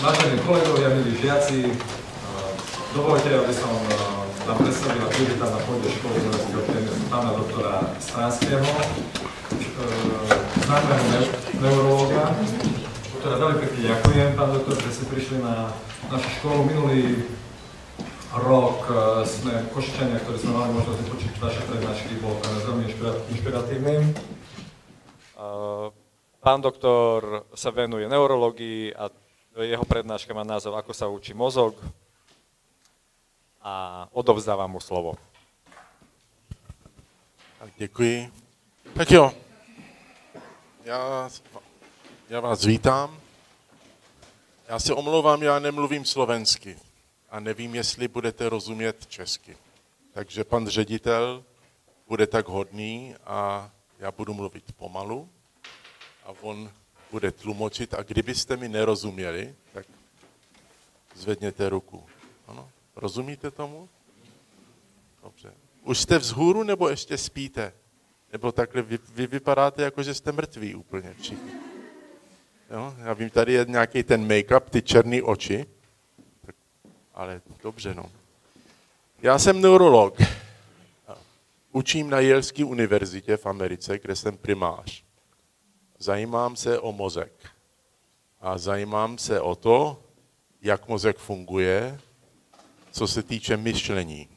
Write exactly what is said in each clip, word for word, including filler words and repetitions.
Vážení kolegovia, milí žiaci, dovolte, aby som vám predstavil a privítal na pôde školy univerzity pána doktora Stránskeho, známeho neurologa, ktorá veľmi pekne ďakujem, pán doktor, že ste prišli na našu školu. Minulý rok sme Košičania, ktorí sme mali možnosť vypočuť vaše prednášky, bol veľmi inšpiratívny. Pán doktor sa venuje neurológii a jeho prednáška má názov Ako sa učí mozog a odovzdávam mu slovo. Tak děkuji. Tak jo, já, já vás vítám. Já se omlouvám, já nemluvím slovensky a nevím, jestli budete rozumět česky. Takže pan ředitel bude tak hodný a já budu mluvit pomalu a on bude tlumočit a kdybyste mi nerozuměli, tak zvedněte ruku. Ano, rozumíte tomu? Dobře. Už jste vzhůru nebo ještě spíte? Nebo takhle vy, vy vypadáte jako, že jste mrtví úplně všichni. Jo? Já vím, tady je nějaký ten make-up, ty černé oči. Tak, ale dobře, no. Já jsem neurolog. Učím na Yaleské univerzitě v Americe, kde jsem primář. Zajímám se o mozek. A zajímám se o to, jak mozek funguje, co se týče myšlení.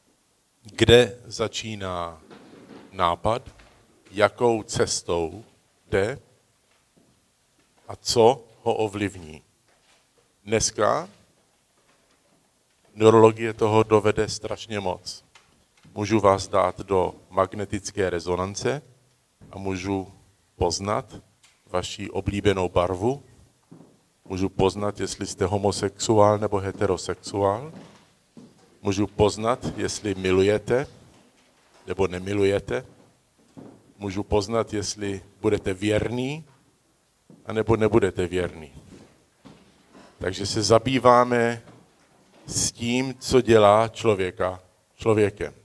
Kde začíná nápad, jakou cestou jde a co ho ovlivní. Dneska neurologie toho dovede strašně moc. Můžu vás dát do magnetické rezonance a můžu poznat vaši oblíbenou barvu, můžu poznat, jestli jste homosexuál nebo heterosexuál, můžu poznat, jestli milujete nebo nemilujete, můžu poznat, jestli budete věrný anebo nebudete věrný. Takže se zabýváme s tím, co dělá člověka člověkem.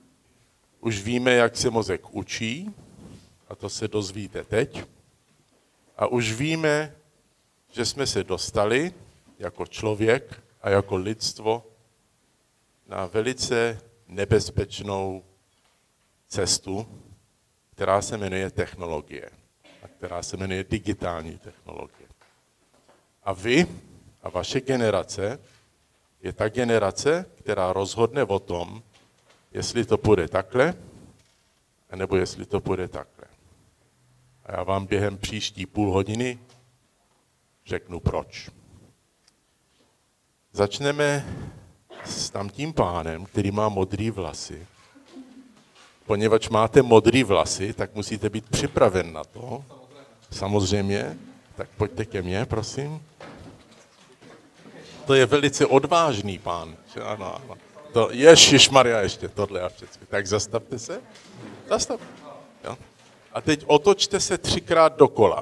Už víme, jak se mozek učí, a to se dozvíte teď. A už víme, že jsme se dostali jako člověk a jako lidstvo na velice nebezpečnou cestu, která se jmenuje technologie a která se jmenuje digitální technologie. A vy a vaše generace je ta generace, která rozhodne o tom, jestli to půjde takhle, anebo jestli to půjde takhle. A já vám během příští půl hodiny řeknu proč. Začneme s tamtím pánem, který má modrý vlasy. Poněvadž máte modrý vlasy, tak musíte být připraven na to. Samozřejmě. Tak pojďte ke mně, prosím. To je velice odvážný pán. Ano, ano. To, ježišmarja, ještě tohle a všechno. Tak zastavte se. Zastavte. Jo. A teď otočte se třikrát dokola.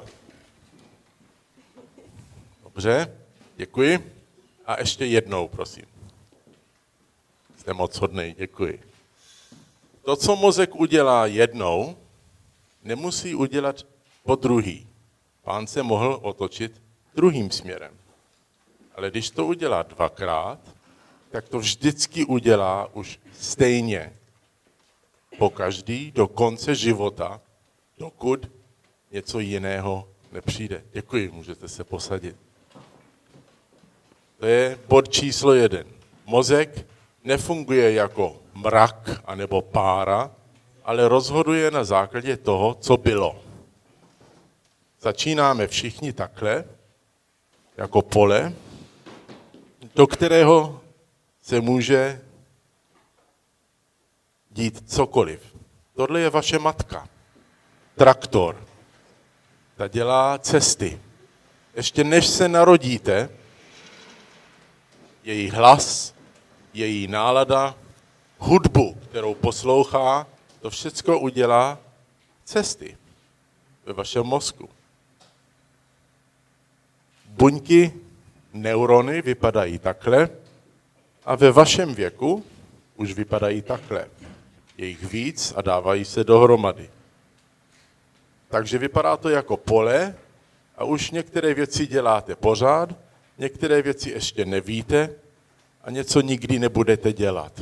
Dobře, děkuji. A ještě jednou, prosím. Jste moc hodnej, děkuji. To, co mozek udělá jednou, nemusí udělat po druhý. Pán se mohl otočit druhým směrem. Ale když to udělá dvakrát, tak to vždycky udělá už stejně. Po každý do konce života, dokud něco jiného nepřijde. Děkuji, můžete se posadit. To je bod číslo jeden. Mozek nefunguje jako mrak anebo pára, ale rozhoduje na základě toho, co bylo. Začínáme všichni takhle, jako pole, do kterého se může dít cokoliv. Tohle je vaše matka. Traktor. Ta dělá cesty. Ještě než se narodíte, její hlas, její nálada, hudbu, kterou poslouchá, to všecko udělá cesty ve vašem mozku. Buňky, neurony vypadají takhle a ve vašem věku už vypadají takhle. Je jich víc a dávají se dohromady. Takže vypadá to jako pole a už některé věci děláte pořád některé věci ještě nevíte a něco nikdy nebudete dělat.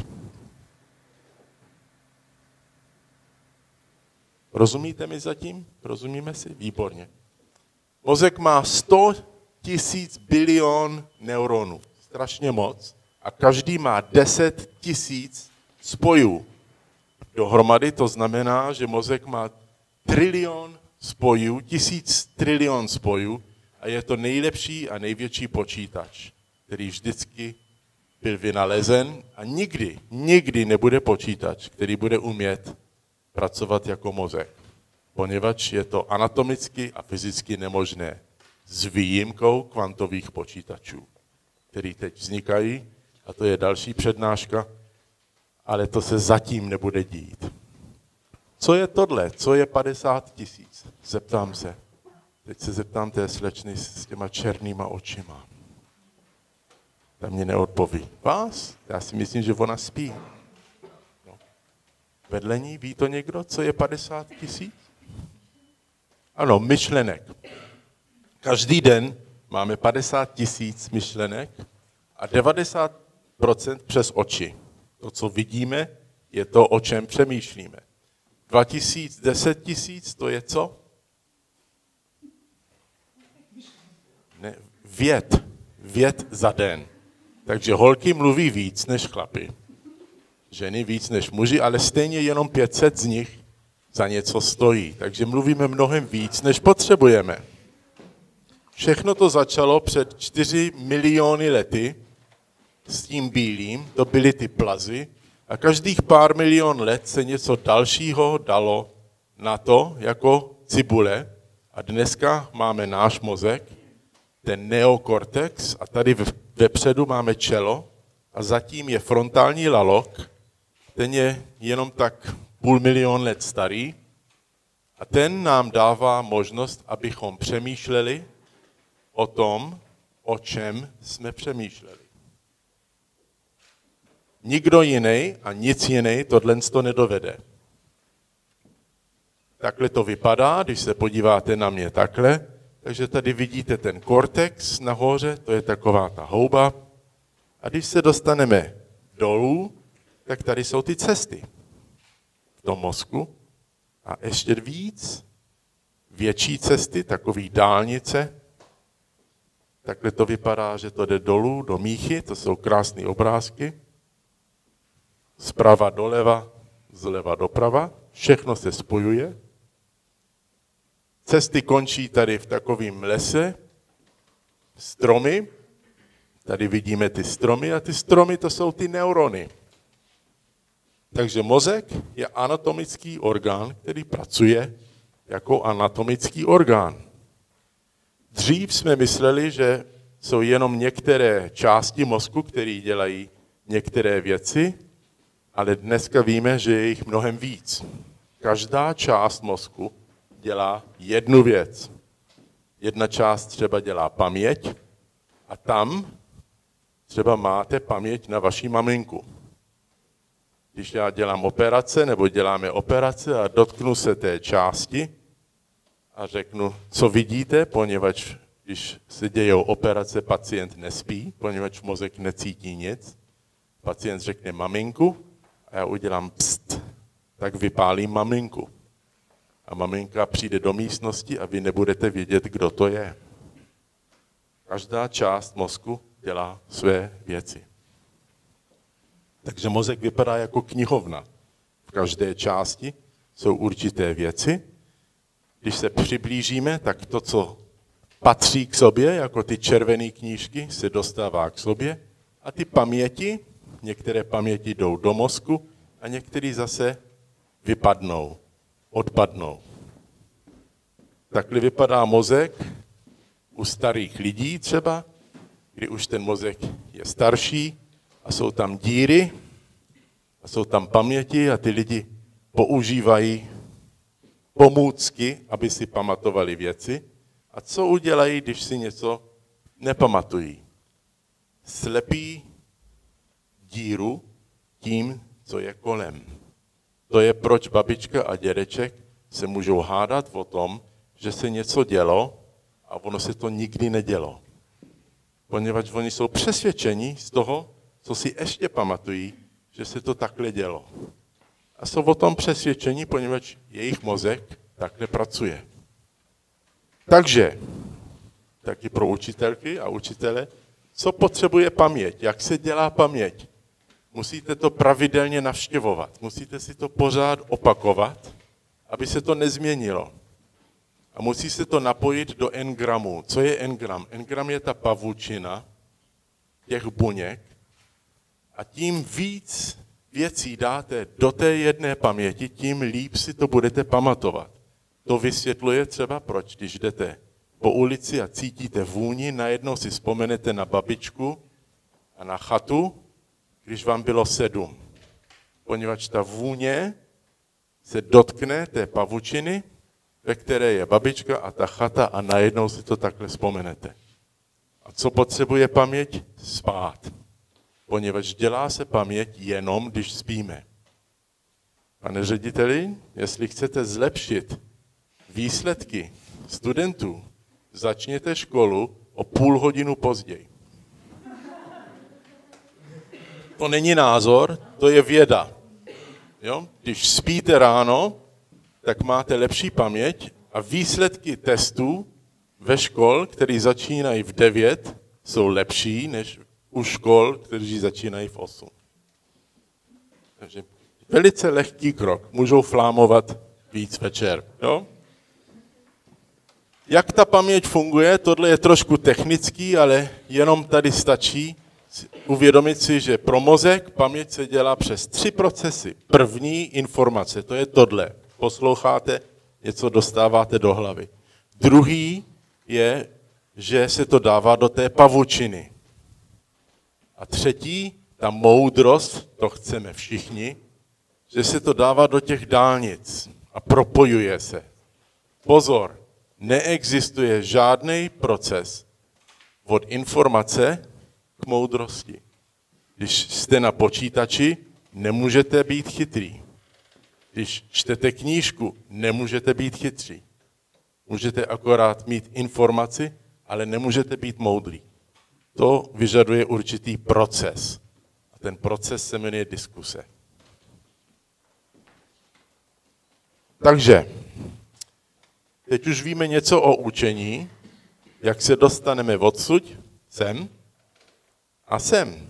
Rozumíte mi zatím? Rozumíme si? Výborně. Mozek má sto tisíc bilion neuronů. Strašně moc. A každý má deset tisíc spojů. Dohromady to znamená, že mozek má trilion spojů, tisíc trilion spojů a je to nejlepší a největší počítač, který vždycky byl vynalezen a nikdy, nikdy nebude počítač, který bude umět pracovat jako mozek, poněvadž je to anatomicky a fyzicky nemožné s výjimkou kvantových počítačů, které teď vznikají, a to je další přednáška, ale to se zatím nebude dít. Co je tohle? Co je padesát tisíc? Zeptám se. Teď se zeptám té slečny s těma černýma očima. Ta mě neodpoví. Vás? Já si myslím, že ona spí. No. Vedle ní ví to někdo, co je padesát tisíc? Ano, myšlenek. Každý den máme padesát tisíc myšlenek a devadesát procent přes oči. To, co vidíme, je to, o čem přemýšlíme. dva tisíce, deset tisíc, to je co? Ne, vět. Vět za den. Takže holky mluví víc než chlapy. Ženy víc než muži, ale stejně jenom pět set z nich za něco stojí. Takže mluvíme mnohem víc, než potřebujeme. Všechno to začalo před čtyři miliony lety s tím bílým, to byly ty plazy, a každých pár milion let se něco dalšího dalo na to, jako cibule. A dneska máme náš mozek, ten neokortex, a tady vepředu máme čelo a zatím je frontální lalok, ten je jenom tak půl milion let starý a ten nám dává možnost, abychom přemýšleli o tom, o čem jsme přemýšleli. Nikdo jiný a nic jiný tohle to nedovede. Takhle to vypadá, když se podíváte na mě takhle, takže tady vidíte ten kortex nahoře, to je taková ta houba. A když se dostaneme dolů, tak tady jsou ty cesty v tom mozku. A ještě víc, větší cesty, takový dálnice. Takhle to vypadá, že to jde dolů do míchy, to jsou krásné obrázky. Zprava doleva, zleva doprava, všechno se spojuje. Cesty končí tady v takovém lese, stromy, tady vidíme ty stromy a ty stromy to jsou ty neurony. Takže mozek je anatomický orgán, který pracuje jako anatomický orgán. Dřív jsme mysleli, že jsou jenom některé části mozku, které dělají některé věci, ale dneska víme, že je jich mnohem víc. Každá část mozku dělá jednu věc. Jedna část třeba dělá paměť a tam třeba máte paměť na vaší maminku. Když já dělám operace nebo děláme operace a dotknu se té části a řeknu, co vidíte, poněvadž když se dějou operace, pacient nespí, poněvadž mozek necítí nic. Pacient řekne maminku a já udělám pst, tak vypálím maminku. A maminka přijde do místnosti a vy nebudete vědět, kdo to je. Každá část mozku dělá své věci. Takže mozek vypadá jako knihovna. V každé části jsou určité věci. Když se přiblížíme, tak to, co patří k sobě, jako ty červené knížky, se dostává k sobě. A ty paměti, některé paměti jdou do mozku a některé zase vypadnou, odpadnou. Takhle vypadá mozek u starých lidí třeba, kdy už ten mozek je starší a jsou tam díry a jsou tam paměti a ty lidi používají pomůcky, aby si pamatovali věci. A co udělají, když si něco nepamatují? Slepí díru tím, co je kolem. To je, proč babička a dědeček se můžou hádat o tom, že se něco dělo a ono se to nikdy nedělo. poněvadž oni jsou přesvědčeni z toho, co si ještě pamatují, že se to takhle dělo. A jsou o tom přesvědčeni, poněvadž jejich mozek takhle pracuje. Takže, taky pro učitelky a učitele, co potřebuje paměť, jak se dělá paměť. Musíte to pravidelně navštěvovat, musíte si to pořád opakovat, aby se to nezměnilo. A musí se to napojit do engramů. Co je engram? Engram je ta pavučina těch buněk a tím víc věcí dáte do té jedné paměti, tím líp si to budete pamatovat. To vysvětluje třeba, proč, když jdete po ulici a cítíte vůni, najednou si vzpomenete na babičku a na chatu, když vám bylo sedm. Poněvadž ta vůně se dotkne té pavučiny, ve které je babička a ta chata a najednou si to takhle vzpomenete. A co potřebuje paměť? Spát. Poněvadž dělá se paměť jenom, když spíme. Pane řediteli, jestli chcete zlepšit výsledky studentů, začněte školu o půl hodinu později. To není názor, to je věda. Jo? Když spíte ráno, tak máte lepší paměť a výsledky testů ve škol, které začínají v devět, jsou lepší než u škol, které začínají v osm. Takže velice lehký krok. Můžou flámovat víc večer. Jo? Jak ta paměť funguje, tohle je trošku technický, ale jenom tady stačí uvědomit si, že pro mozek paměť se dělá přes tři procesy. První informace, to je tohle. Posloucháte, něco dostáváte do hlavy. Druhý je, že se to dává do té pavučiny. A třetí, ta moudrost, to chceme všichni, že se to dává do těch dálnic a propojuje se. Pozor, neexistuje žádný proces od informace k moudrosti. Když jste na počítači, nemůžete být chytrý. Když čtete knížku, nemůžete být chytří. Můžete akorát mít informaci, ale nemůžete být moudrý. To vyžaduje určitý proces. A ten proces se jmenuje diskuse. Takže, teď už víme něco o učení, jak se dostaneme odsud, sem a sem.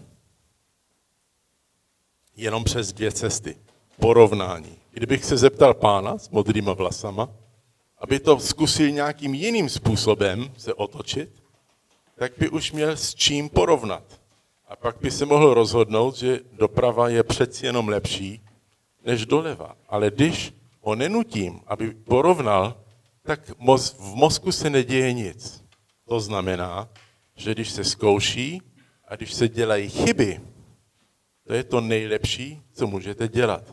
Jenom přes dvě cesty. Porovnání. Kdybych se zeptal pána s modrýma vlasama, aby to zkusil nějakým jiným způsobem se otočit, tak by už měl s čím porovnat. A pak by se mohl rozhodnout, že doprava je přeci jenom lepší než doleva. Ale když ho nenutím, aby porovnal, tak v mozku se neděje nic. To znamená, že když se zkouší a když se dělají chyby, to je to nejlepší, co můžete dělat.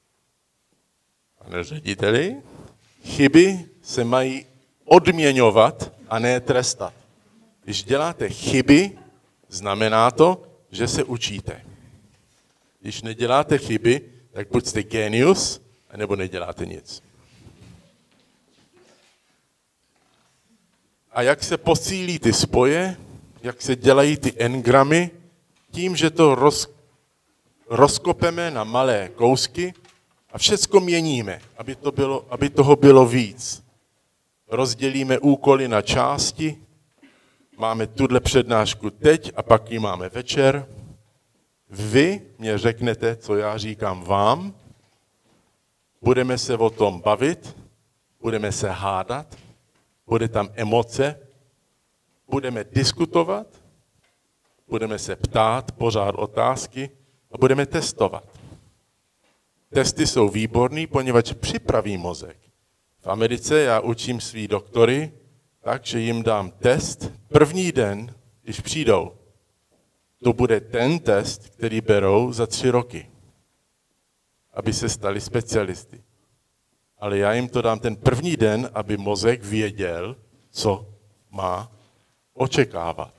Pane řediteli, chyby se mají odměňovat a ne trestat. Když děláte chyby, znamená to, že se učíte. Když neděláte chyby, tak buď jste genius, anebo neděláte nic. A jak se posílí ty spoje, jak se dělají ty engramy, tím, že to roz, rozkopeme na malé kousky a všecko měníme, aby, to bylo, aby toho bylo víc. Rozdělíme úkoly na části, máme tuhle přednášku teď a pak ji máme večer. Vy mě řeknete, co já říkám vám, budeme se o tom bavit, budeme se hádat, bude tam emoce, budeme diskutovat, budeme se ptát, pořád otázky a budeme testovat. Testy jsou výborný, poněvadž připraví mozek. V Americe já učím svý doktory tak, že jim dám test první den, když přijdou. To bude ten test, který berou za tři roky, aby se stali specialisty. Ale já jim to dám ten první den, aby mozek věděl, co má očekávat.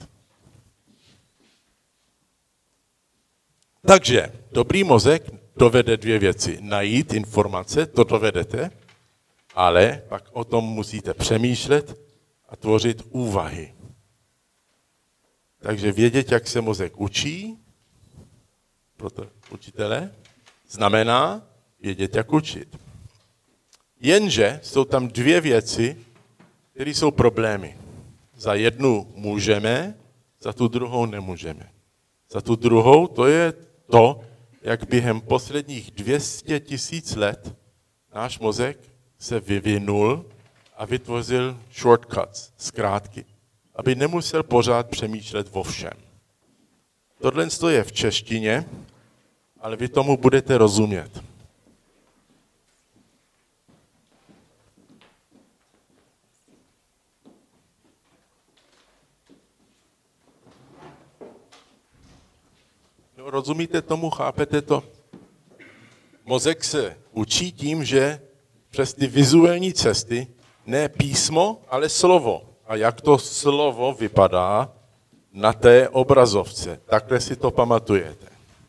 Takže dobrý mozek dovede dvě věci. Najít informace, to dovedete, ale pak o tom musíte přemýšlet a tvořit úvahy. Takže vědět, jak se mozek učí, proto učitele, znamená vědět, jak učit. Jenže jsou tam dvě věci, které jsou problémy. Za jednu můžeme, za tu druhou nemůžeme. Za tu druhou to je to, jak během posledních dvě stě tisíc let náš mozek se vyvinul a vytvořil shortcuts, zkrátky, aby nemusel pořád přemýšlet o všem. Tohle je v češtině, ale vy tomu budete rozumět. No, rozumíte tomu, chápete to? Mozek se učí tím, že přes ty vizuální cesty ne písmo, ale slovo. A jak to slovo vypadá na té obrazovce. Takhle si to pamatujete.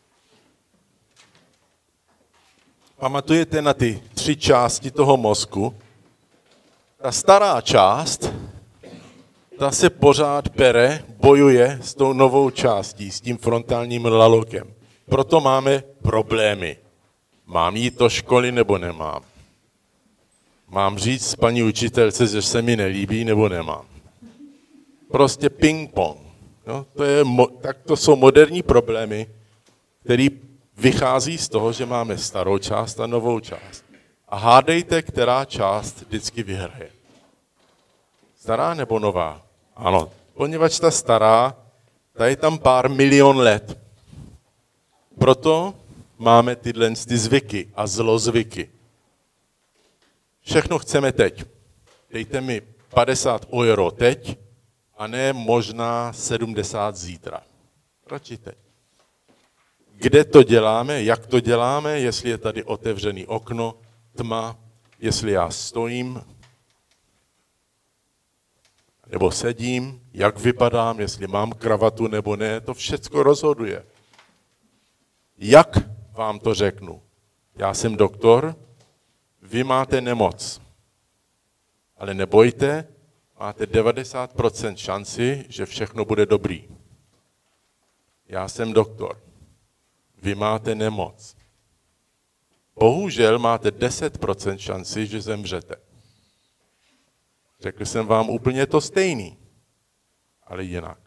Pamatujete na ty tři části toho mozku. Ta stará část, ta se pořád pere, bojuje s tou novou částí, s tím frontálním lalokem. Proto máme problémy. Mám jít do školy nebo nemám? Mám říct paní učitelce, že se mi nelíbí nebo nemám? Prostě ping-pong. No, to je, tak to jsou moderní problémy, které vychází z toho, že máme starou část a novou část. A hádejte, která část vždycky vyhraje. Stará nebo nová? Ano, poněvadž ta stará, ta je tam pár milion let. Proto máme tyhle ty zvyky a zlozvyky. Všechno chceme teď. Dejte mi padesát euro teď a ne možná sedmdesát zítra. Radši teď. Kde to děláme, jak to děláme, jestli je tady otevřený okno, tma, jestli já stojím nebo sedím, jak vypadám, jestli mám kravatu nebo ne, to všecko rozhoduje. Jak vám to řeknu? Já jsem doktor, vy máte nemoc, ale nebojte, máte devadesát procent šanci, že všechno bude dobrý. Já jsem doktor, vy máte nemoc. Bohužel máte deset procent šanci, že zemřete. Řekl jsem vám úplně to stejný, ale jinak.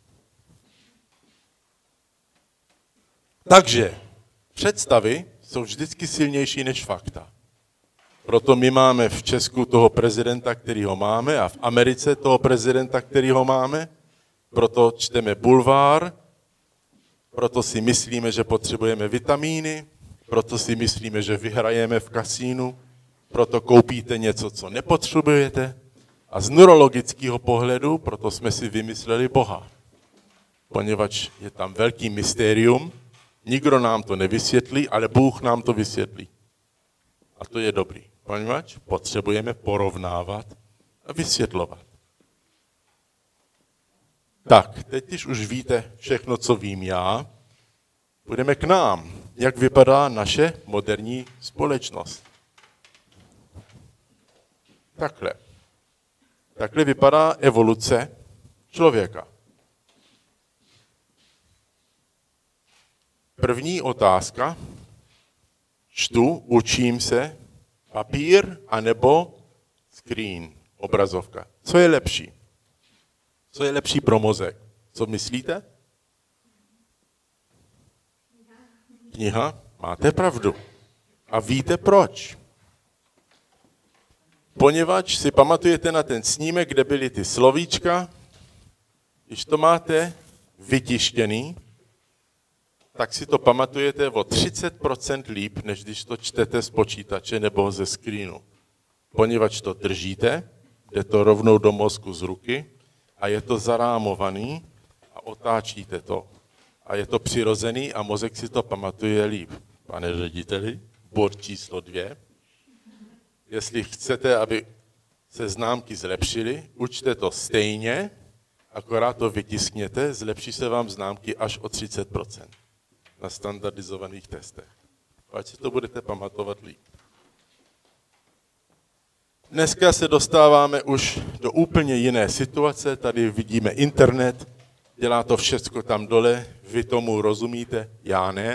Takže představy jsou vždycky silnější než fakta. Proto my máme v Česku toho prezidenta, který ho máme, a v Americe toho prezidenta, který ho máme. Proto čteme bulvár, proto si myslíme, že potřebujeme vitamíny, proto si myslíme, že vyhrajeme v kasínu, proto koupíte něco, co nepotřebujete. A z neurologického pohledu proto jsme si vymysleli Boha. Poněvadž je tam velký mystérium, nikdo nám to nevysvětlí, ale Bůh nám to vysvětlí. A to je dobrý. Poněvadž potřebujeme porovnávat a vysvětlovat. Tak, teď, když už víte všechno, co vím já, půjdeme k nám. Jak vypadá naše moderní společnost? Takhle. Takhle vypadá evoluce člověka. První otázka. Čtu, učím se, papír anebo screen, obrazovka. Co je lepší? Co je lepší pro mozek? Co myslíte? Kniha? Máte pravdu. A víte proč? Poněvadž si pamatujete na ten snímek, kde byly ty slovíčka, když to máte vytištěný, tak si to pamatujete o třicet procent líp, než když to čtete z počítače nebo ze screenu. Poněvadž to držíte, jde to rovnou do mozku z ruky a je to zarámovaný a otáčíte to. A je to přirozený a mozek si to pamatuje líp. Pane řediteli, bod číslo dvě. Jestli chcete, aby se známky zlepšily, učte to stejně, akorát to vytiskněte, zlepší se vám známky až o třicet procent na standardizovaných testech. Ať si to budete pamatovat líp. Dneska se dostáváme už do úplně jiné situace. Tady vidíme internet, dělá to všecko tam dole, vy tomu rozumíte, já ne.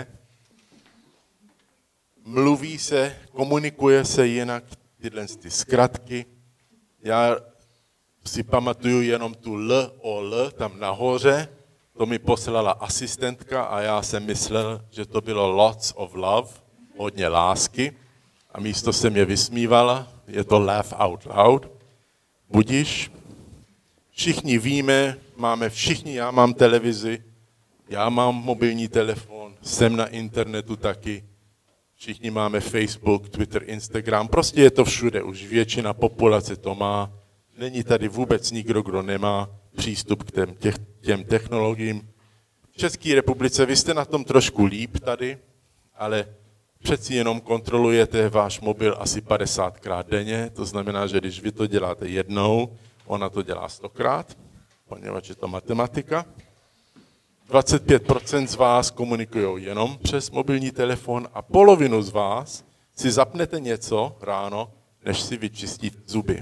Mluví se, komunikuje se jinak, tyhle ty zkratky. Já si pamatuju jenom tu L o L tam nahoře, to mi poslala asistentka a já jsem myslel, že to bylo lots of love, hodně lásky. A místo se mě vysmívala, je to laugh out loud. Budiš. Všichni víme, máme všichni, já mám televizi, já mám mobilní telefon, jsem na internetu taky. Všichni máme Facebook, Twitter, Instagram, prostě je to všude, už většina populace to má. Není tady vůbec nikdo, kdo nemá přístup k těm, těch, těm technologiím. V České republice vy jste na tom trošku líp tady, ale přeci jenom kontrolujete váš mobil asi padesátkrát denně, to znamená, že když vy to děláte jednou, ona to dělá stokrát, poněvadž je to matematika. dvacet pět procent z vás komunikují jenom přes mobilní telefon a polovinu z vás si zapnete něco ráno, než si vyčistíte zuby.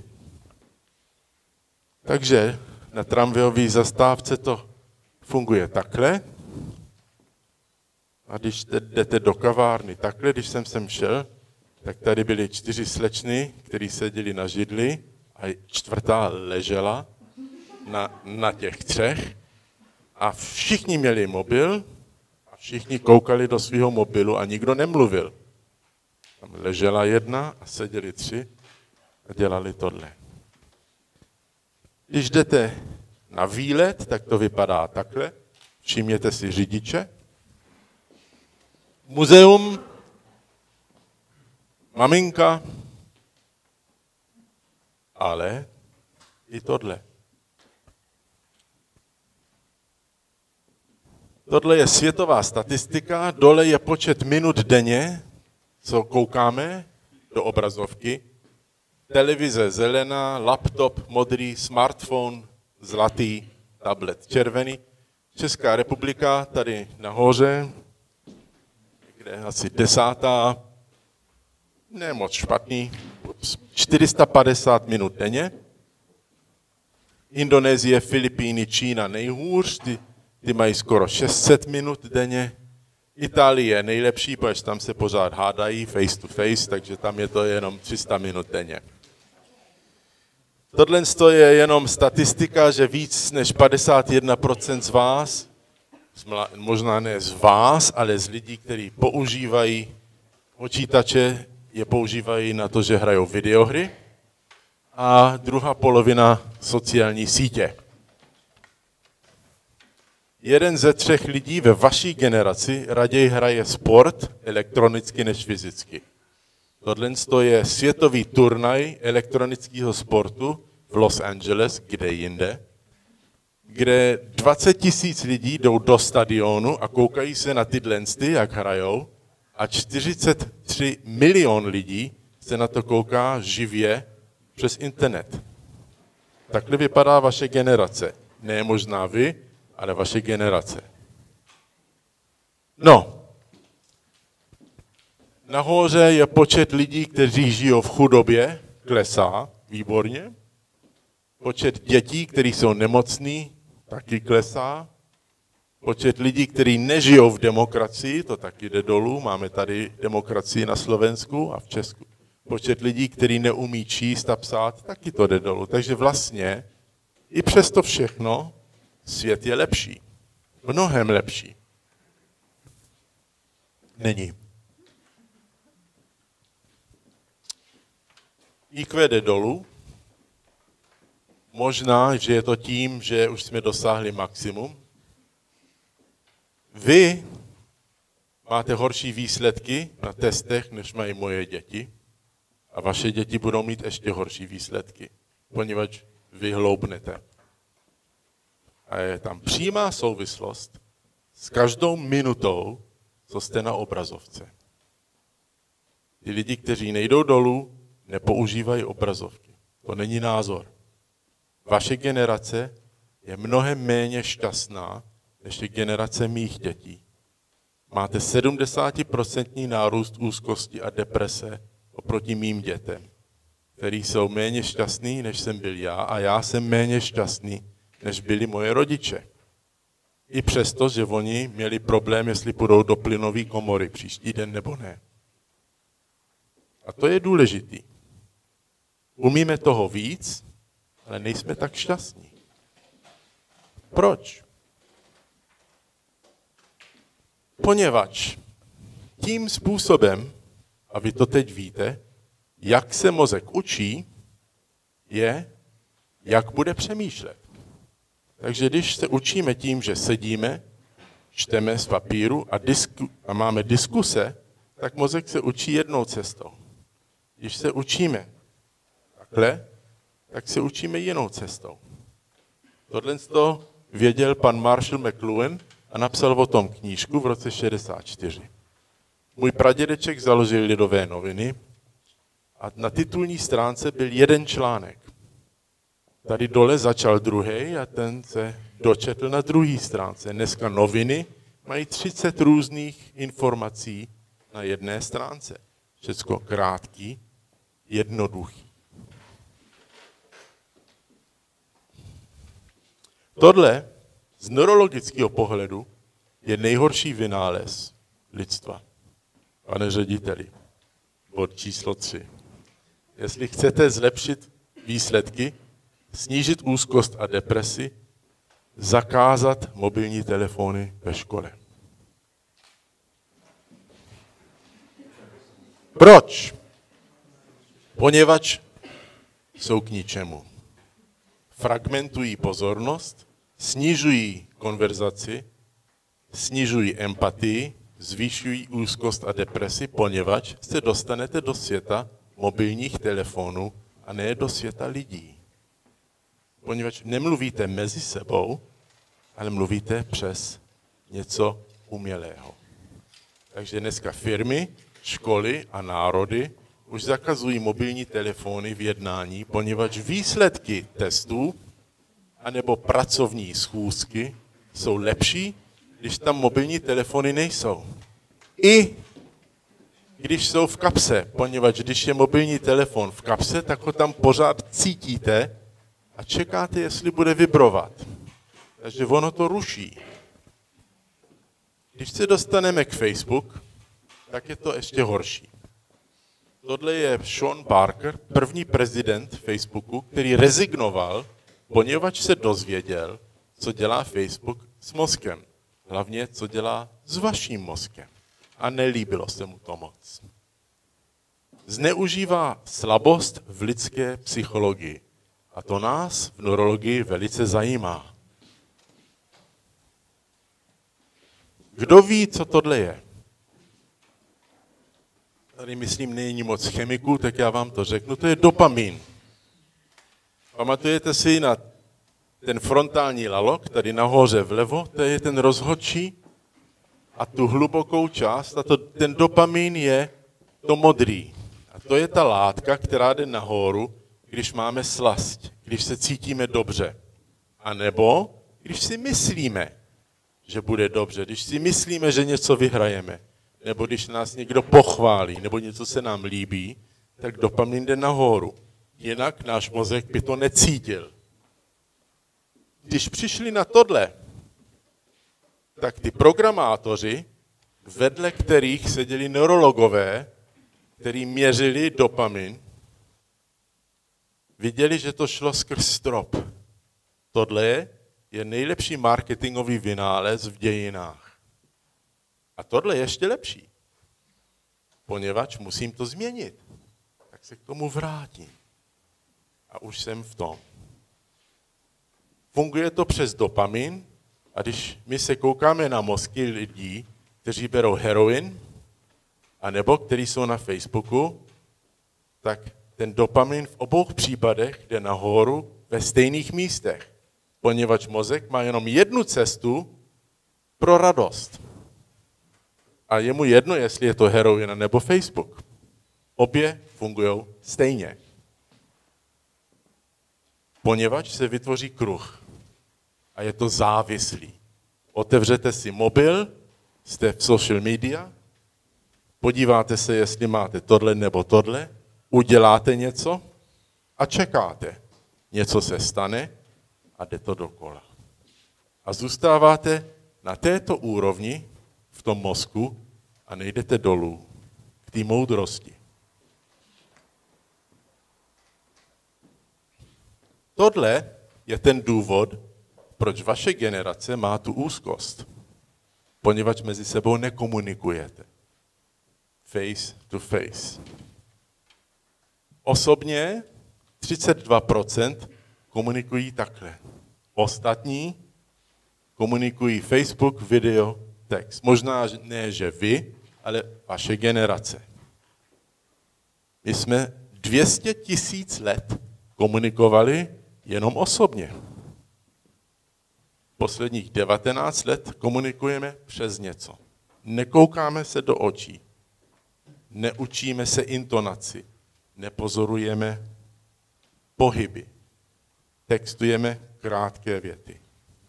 Takže na tramvajové zastávce to funguje takhle. A když jdete do kavárny takhle, když jsem sem šel, tak tady byly čtyři slečny, které seděly na židli a čtvrtá ležela na, na těch třech. A všichni měli mobil a všichni koukali do svého mobilu a nikdo nemluvil. Tam ležela jedna a seděli tři a dělali tohle. Když jdete na výlet, tak to vypadá takhle. Všimněte si řidiče. Muzeum, maminka, ale i tohle. Tohle je světová statistika, dole je počet minut denně, co koukáme do obrazovky. Televize zelená, laptop modrý, smartphone zlatý, tablet červený. Česká republika tady nahoře, kde je asi desátá, ne moc špatný, čtyři sta padesát minut denně. Indonésie, Filipíny, Čína nejhůř, ty, ty mají skoro šest set minut denně. Itálie je nejlepší, protože tam se pořád hádají face to face, takže tam je to jenom tři sta minut denně. Tohle je jenom statistika, že víc než padesát jedna procent z vás, možná ne z vás, ale z lidí, kteří používají počítače, je používají na to, že hrajou videohry, a druhá polovina sociální sítě. Jeden ze třech lidí ve vaší generaci raději hraje sport elektronicky než fyzicky. Tohle je světový turnaj elektronického sportu v Los Angeles, kde jinde, kde dvacet tisíc lidí jdou do stadionu a koukají se na tyhle, jak hrajou, a čtyřicet tři milion lidí se na to kouká živě přes internet. Takhle vypadá vaše generace. Ne možná vy, ale vaše generace. No, nahoře je počet lidí, kteří žijou v chudobě, klesá, výborně. Počet dětí, kteří jsou nemocní, taky klesá. Počet lidí, kteří nežijou v demokracii, to taky jde dolů. Máme tady demokracii na Slovensku a v Česku. Počet lidí, kteří neumí číst a psát, taky to jde dolů. Takže vlastně i přes to všechno svět je lepší. Mnohem lepší. Není. í kvé jde dolů. Možná, že je to tím, že už jsme dosáhli maximum. Vy máte horší výsledky na testech, než mají moje děti. A vaše děti budou mít ještě horší výsledky, poněvadž vy hloubnete. A je tam přímá souvislost s každou minutou, co jste na obrazovce. Ty lidi, kteří nejdou dolů, nepoužívají obrazovky. To není názor. Vaše generace je mnohem méně šťastná, než je generace mých dětí. Máte sedmdesátprocentní nárůst úzkosti a deprese oproti mým dětem, který jsou méně šťastní, než jsem byl já, a já jsem méně šťastný, než byli moje rodiče. I přesto, že oni měli problém, jestli půjdou do plynové komory příští den nebo ne. A to je důležitý. Umíme toho víc, ale nejsme tak šťastní. Proč? Poněvadž tím způsobem, a vy to teď víte, jak se mozek učí, je, jak bude přemýšlet. Takže když se učíme tím, že sedíme, čteme z papíru a, disku, a máme diskuse, tak mozek se učí jednou cestou. Když se učíme takhle, tak se učíme jinou cestou. Tohle to věděl pan Marshall McLuhan a napsal o tom knížku v roce šedesát čtyři. Můj pradědeček založil Lidové noviny a na titulní stránce byl jeden článek. Tady dole začal druhý a ten se dočetl na druhé stránce. Dneska noviny mají třicet různých informací na jedné stránce. Všecko krátký, jednoduchý. Tohle z neurologického pohledu je nejhorší vynález lidstva. Pane řediteli, bod číslo tři. Jestli chcete zlepšit výsledky, snížit úzkost a depresi, zakázat mobilní telefony ve škole. Proč? Poněvadž jsou k ničemu. Fragmentují pozornost, snižují konverzaci, snižují empatii, zvýšují úzkost a depresi, poněvadž se dostanete do světa mobilních telefonů a ne do světa lidí. Poněvadž nemluvíte mezi sebou, ale mluvíte přes něco umělého. Takže dneska firmy, školy a národy už zakazují mobilní telefony v jednání, poněvadž výsledky testů anebo pracovní schůzky jsou lepší, když tam mobilní telefony nejsou. I když jsou v kapse, poněvadž když je mobilní telefon v kapse, tak ho tam pořád cítíte a čekáte, jestli bude vibrovat. Takže ono to ruší. Když se dostaneme k Facebook, tak je to ještě horší. Tohle je Sean Parker, první prezident Facebooku, který rezignoval, poněvadž se dozvěděl, co dělá Facebook s mozkem. Hlavně, co dělá s vaším mozkem. A nelíbilo se mu to moc. Zneužívá slabost v lidské psychologii. A to nás v neurologii velice zajímá. Kdo ví, co tohle je? Tady myslím, není moc chemiků, tak já vám to řeknu. To je dopamin. Pamatujete si na ten frontální lalok, tady nahoře vlevo, to je ten rozhodčí a tu hlubokou část, a to, ten dopamin je to modrý. A to je ta látka, která jde nahoru, když máme slast, když se cítíme dobře. A nebo když si myslíme, že bude dobře, když si myslíme, že něco vyhrajeme, nebo když nás někdo pochválí, nebo něco se nám líbí, tak dopamin jde nahoru. Jinak náš mozek by to necítil. Když přišli na tohle, tak ty programátoři, vedle kterých seděli neurologové, který měřili dopamin, viděli, že to šlo skrz strop. Tohle je nejlepší marketingový vynález v dějinách. A tohle je ještě lepší, poněvadž musím to změnit. Tak se k tomu vrátím. A už jsem v tom. Funguje to přes dopamin a když my se koukáme na mozky lidí, kteří berou heroin, anebo kteří jsou na Facebooku, tak ten dopamin v obou případech jde nahoru ve stejných místech, poněvadž mozek má jenom jednu cestu pro radost. A je mu jedno, jestli je to heroin nebo Facebook. Obě fungují stejně. Poněvadž se vytvoří kruh a je to závislý. Otevřete si mobil, jste v social media, podíváte se, jestli máte tohle nebo tohle, uděláte něco a čekáte. Něco se stane a jde to dokola. A zůstáváte na této úrovni v tom mozku a nejdete dolů k té moudrosti. Tohle je ten důvod, proč vaše generace má tu úzkost. Poněvadž mezi sebou nekomunikujete. Face to face. Osobně třicet dva procent komunikují takhle. Ostatní komunikují Facebook, video, text. Možná ne, že vy, ale vaše generace. My jsme dvě stě tisíc let komunikovali jenom osobně. Posledních devatenáct let komunikujeme přes něco. Nekoukáme se do očí. Neučíme se intonaci. Nepozorujeme pohyby. Textujeme krátké věty.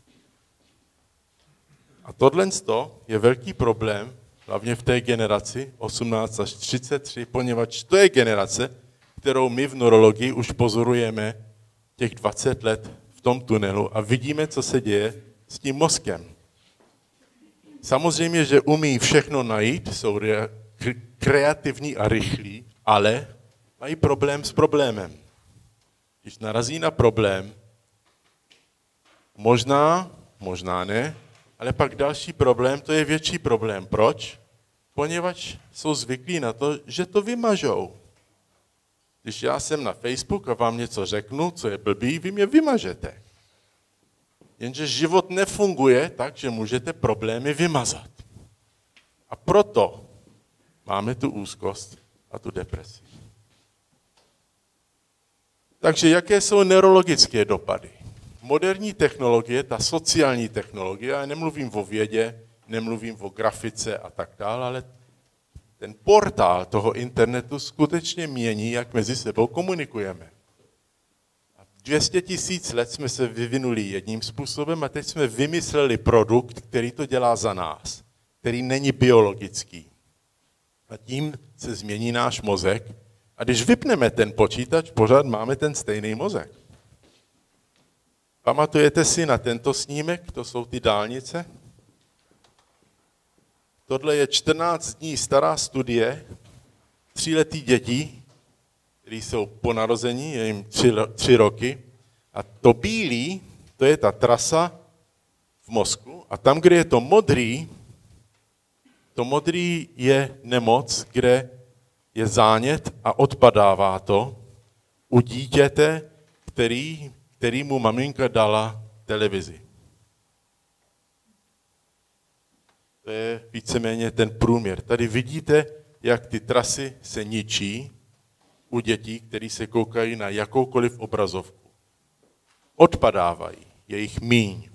A tohle je velký problém, hlavně v té generaci osmnáct až třicet tři, poněvadž to je generace, kterou my v neurologii už pozorujeme těch dvacet let v tom tunelu a vidíme, co se děje s tím mozkem. Samozřejmě, že umí všechno najít, jsou kreativní a rychlí, ale mají problém s problémem. Když narazí na problém, možná, možná ne, ale pak další problém, to je větší problém. Proč? Poněvadž jsou zvyklí na to, že to vymažou. Když já jsem na Facebook a vám něco řeknu, co je blbý, vy mě vymažete. Jenže život nefunguje tak, že můžete problémy vymazat. A proto máme tu úzkost a tu depresi. Takže jaké jsou neurologické dopady? Moderní technologie, ta sociální technologie, já nemluvím o vědě, nemluvím o grafice a tak dále, ale ten portál toho internetu skutečně mění, jak mezi sebou komunikujeme. dvě stě tisíc let jsme se vyvinuli jedním způsobem a teď jsme vymysleli produkt, který to dělá za nás, který není biologický. A tím se změní náš mozek. A když vypneme ten počítač, pořád máme ten stejný mozek. Pamatujete si na tento snímek? To jsou ty dálnice. Tohle je čtrnáct dní stará studie tříletých dětí, kteří jsou po narození, je jim tři, tři roky. A to bílý, to je ta trasa v mozku. A tam, kde je to modrý, to modrý je nemoc, kde je zánět a odpadává to u dítěte, který, který mu maminka dala televizi. To je víceméně ten průměr. Tady vidíte, jak ty trasy se ničí u dětí, které se koukají na jakoukoliv obrazovku. Odpadávají, je jich míň.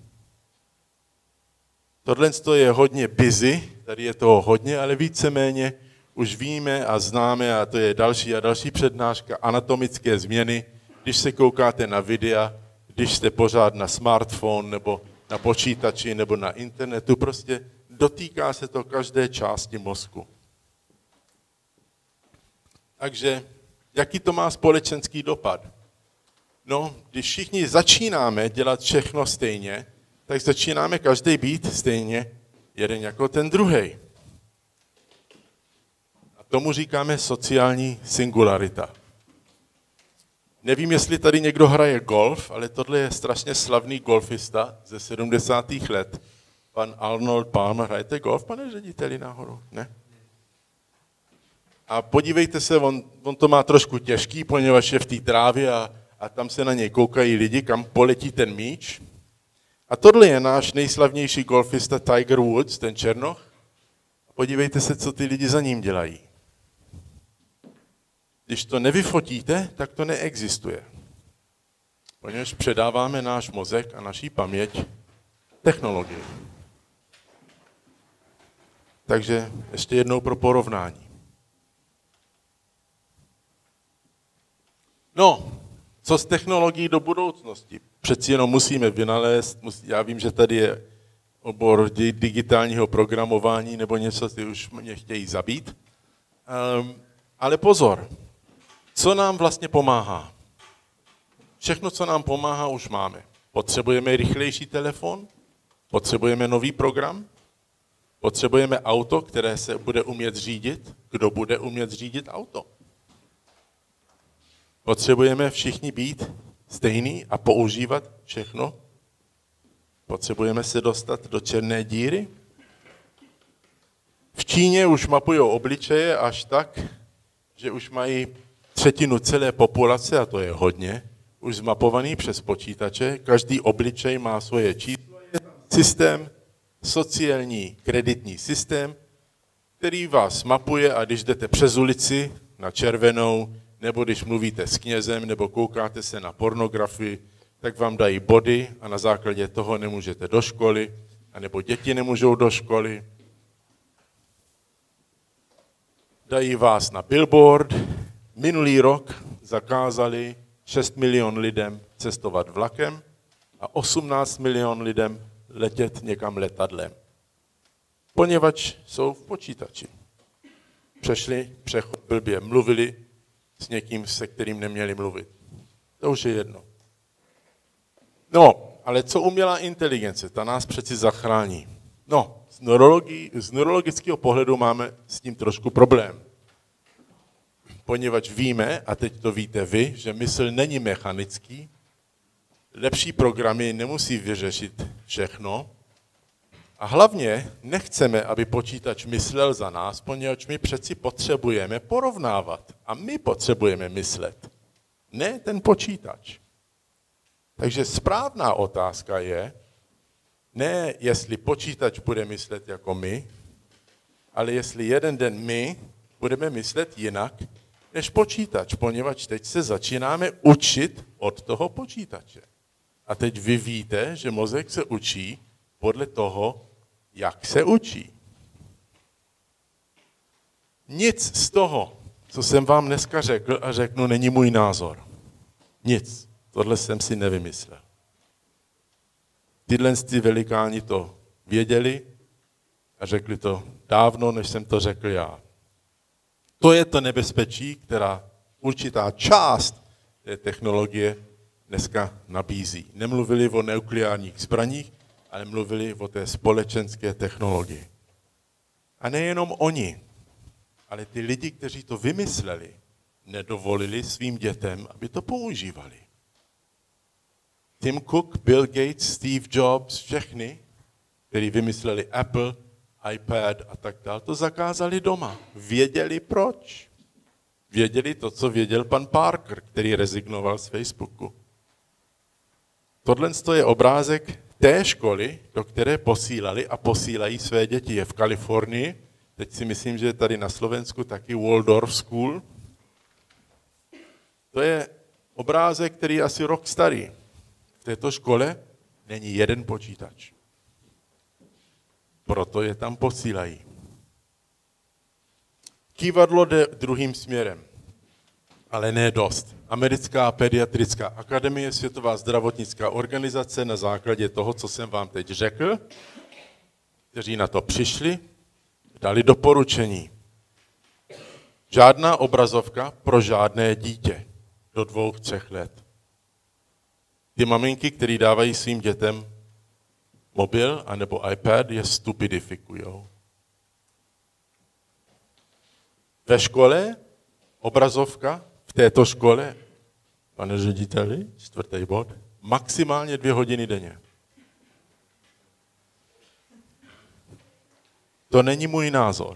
Tohle je hodně busy, tady je toho hodně, ale víceméně už víme a známe, a to je další a další přednáška, anatomické změny, když se koukáte na videa, když jste pořád na smartphone nebo na počítači nebo na internetu, prostě dotýká se to každé části mozku. Takže jaký to má společenský dopad? No, když všichni začínáme dělat všechno stejně, tak začínáme každý být stejně jeden jako ten druhej. A tomu říkáme sociální singularita. Nevím, jestli tady někdo hraje golf, ale tohle je strašně slavný golfista ze sedmdesátých let. Pan Arnold Palmer. Hrajete golf, pane řediteli, nahoru? Ne? A podívejte se, on, on to má trošku těžký, poněvadž je v té trávě a, a tam se na něj koukají lidi, kam poletí ten míč. A tohle je náš nejslavnější golfista Tiger Woods, ten černoch. A podívejte se, co ty lidi za ním dělají. Když to nevyfotíte, tak to neexistuje. Poněvadž předáváme náš mozek a naší paměť technologii. Takže ještě jednou pro porovnání. No, co s technologií do budoucnosti? Přeci jenom musíme vynalézt, já vím, že tady je obor digitálního programování nebo něco, ty už mě chtějí zabít. Um, ale pozor, co nám vlastně pomáhá? Všechno, co nám pomáhá, už máme. Potřebujeme rychlejší telefon? Potřebujeme nový program? Potřebujeme auto, které se bude umět řídit? Kdo bude umět řídit auto? Potřebujeme všichni být stejný a používat všechno? Potřebujeme se dostat do černé díry? V Číně už mapují obličeje až tak, že už mají třetinu celé populace, a to je hodně, už zmapovaný přes počítače. Každý obličej má svoje číslo. Je tam systém, sociální kreditní systém, který vás mapuje a když jdete přes ulici na červenou, nebo když mluvíte s knězem, nebo koukáte se na pornografii, tak vám dají body a na základě toho nemůžete do školy, anebo děti nemůžou do školy. Dají vás na billboard. Minulý rok zakázali šest milion lidem cestovat vlakem a osmnáct milion lidem letět někam letadlem. Poněvadž jsou v počítači. Přešli přechod blbě, mluvili s někým, se kterým neměli mluvit. To už je jedno. No, ale co umělá inteligence? Ta nás přeci zachrání. No, z, neurologii, z neurologického pohledu máme s tím trošku problém. Poněvadž víme, a teď to víte vy, že mysl není mechanický, lepší programy nemusí vyřešit všechno a hlavně nechceme, aby počítač myslel za nás, poněvadž my přeci potřebujeme porovnávat a my potřebujeme myslet, ne ten počítač. Takže správná otázka je, ne jestli počítač bude myslet jako my, ale jestli jeden den my budeme myslet jinak než počítač, poněvadž teď se začínáme učit od toho počítače. A teď vy víte, že mozek se učí podle toho, jak se učí. Nic z toho, co jsem vám dneska řekl a řeknu, není můj názor. Nic. Tohle jsem si nevymyslel. Tyhle ty velikáni to věděli a řekli to dávno, než jsem to řekl já. To je to nebezpečí, která určitá část té technologie dneska nabízí. Nemluvili o nukleárních zbraních, ale mluvili o té společenské technologii. A nejenom oni, ale ty lidi, kteří to vymysleli, nedovolili svým dětem, aby to používali. Tim Cook, Bill Gates, Steve Jobs, všechny, kteří vymysleli Apple, iPad a tak dále, to zakázali doma. Věděli proč. Věděli to, co věděl pan Parker, který rezignoval z Facebooku. Tohle je obrázek té školy, do které posílali a posílají své děti. Je v Kalifornii, teď si myslím, že je tady na Slovensku taky Waldorf School. To je obrázek, který je asi rok starý. V této škole není jeden počítač. Proto je tam posílají. Kývadlo jde druhým směrem, ale ne dost. Americká pediatrická akademie, Světová zdravotnická organizace na základě toho, co jsem vám teď řekl, kteří na to přišli, dali doporučení. Žádná obrazovka pro žádné dítě do dvou, třech let. Ty maminky, které dávají svým dětem mobil anebo iPad, je stupidifikujou. Ve škole obrazovka, v této škole, pane řediteli, čtvrtý bod, maximálně dvě hodiny denně. To není můj názor.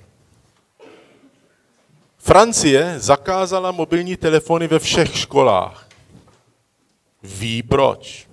Francie zakázala mobilní telefony ve všech školách. Ví proč.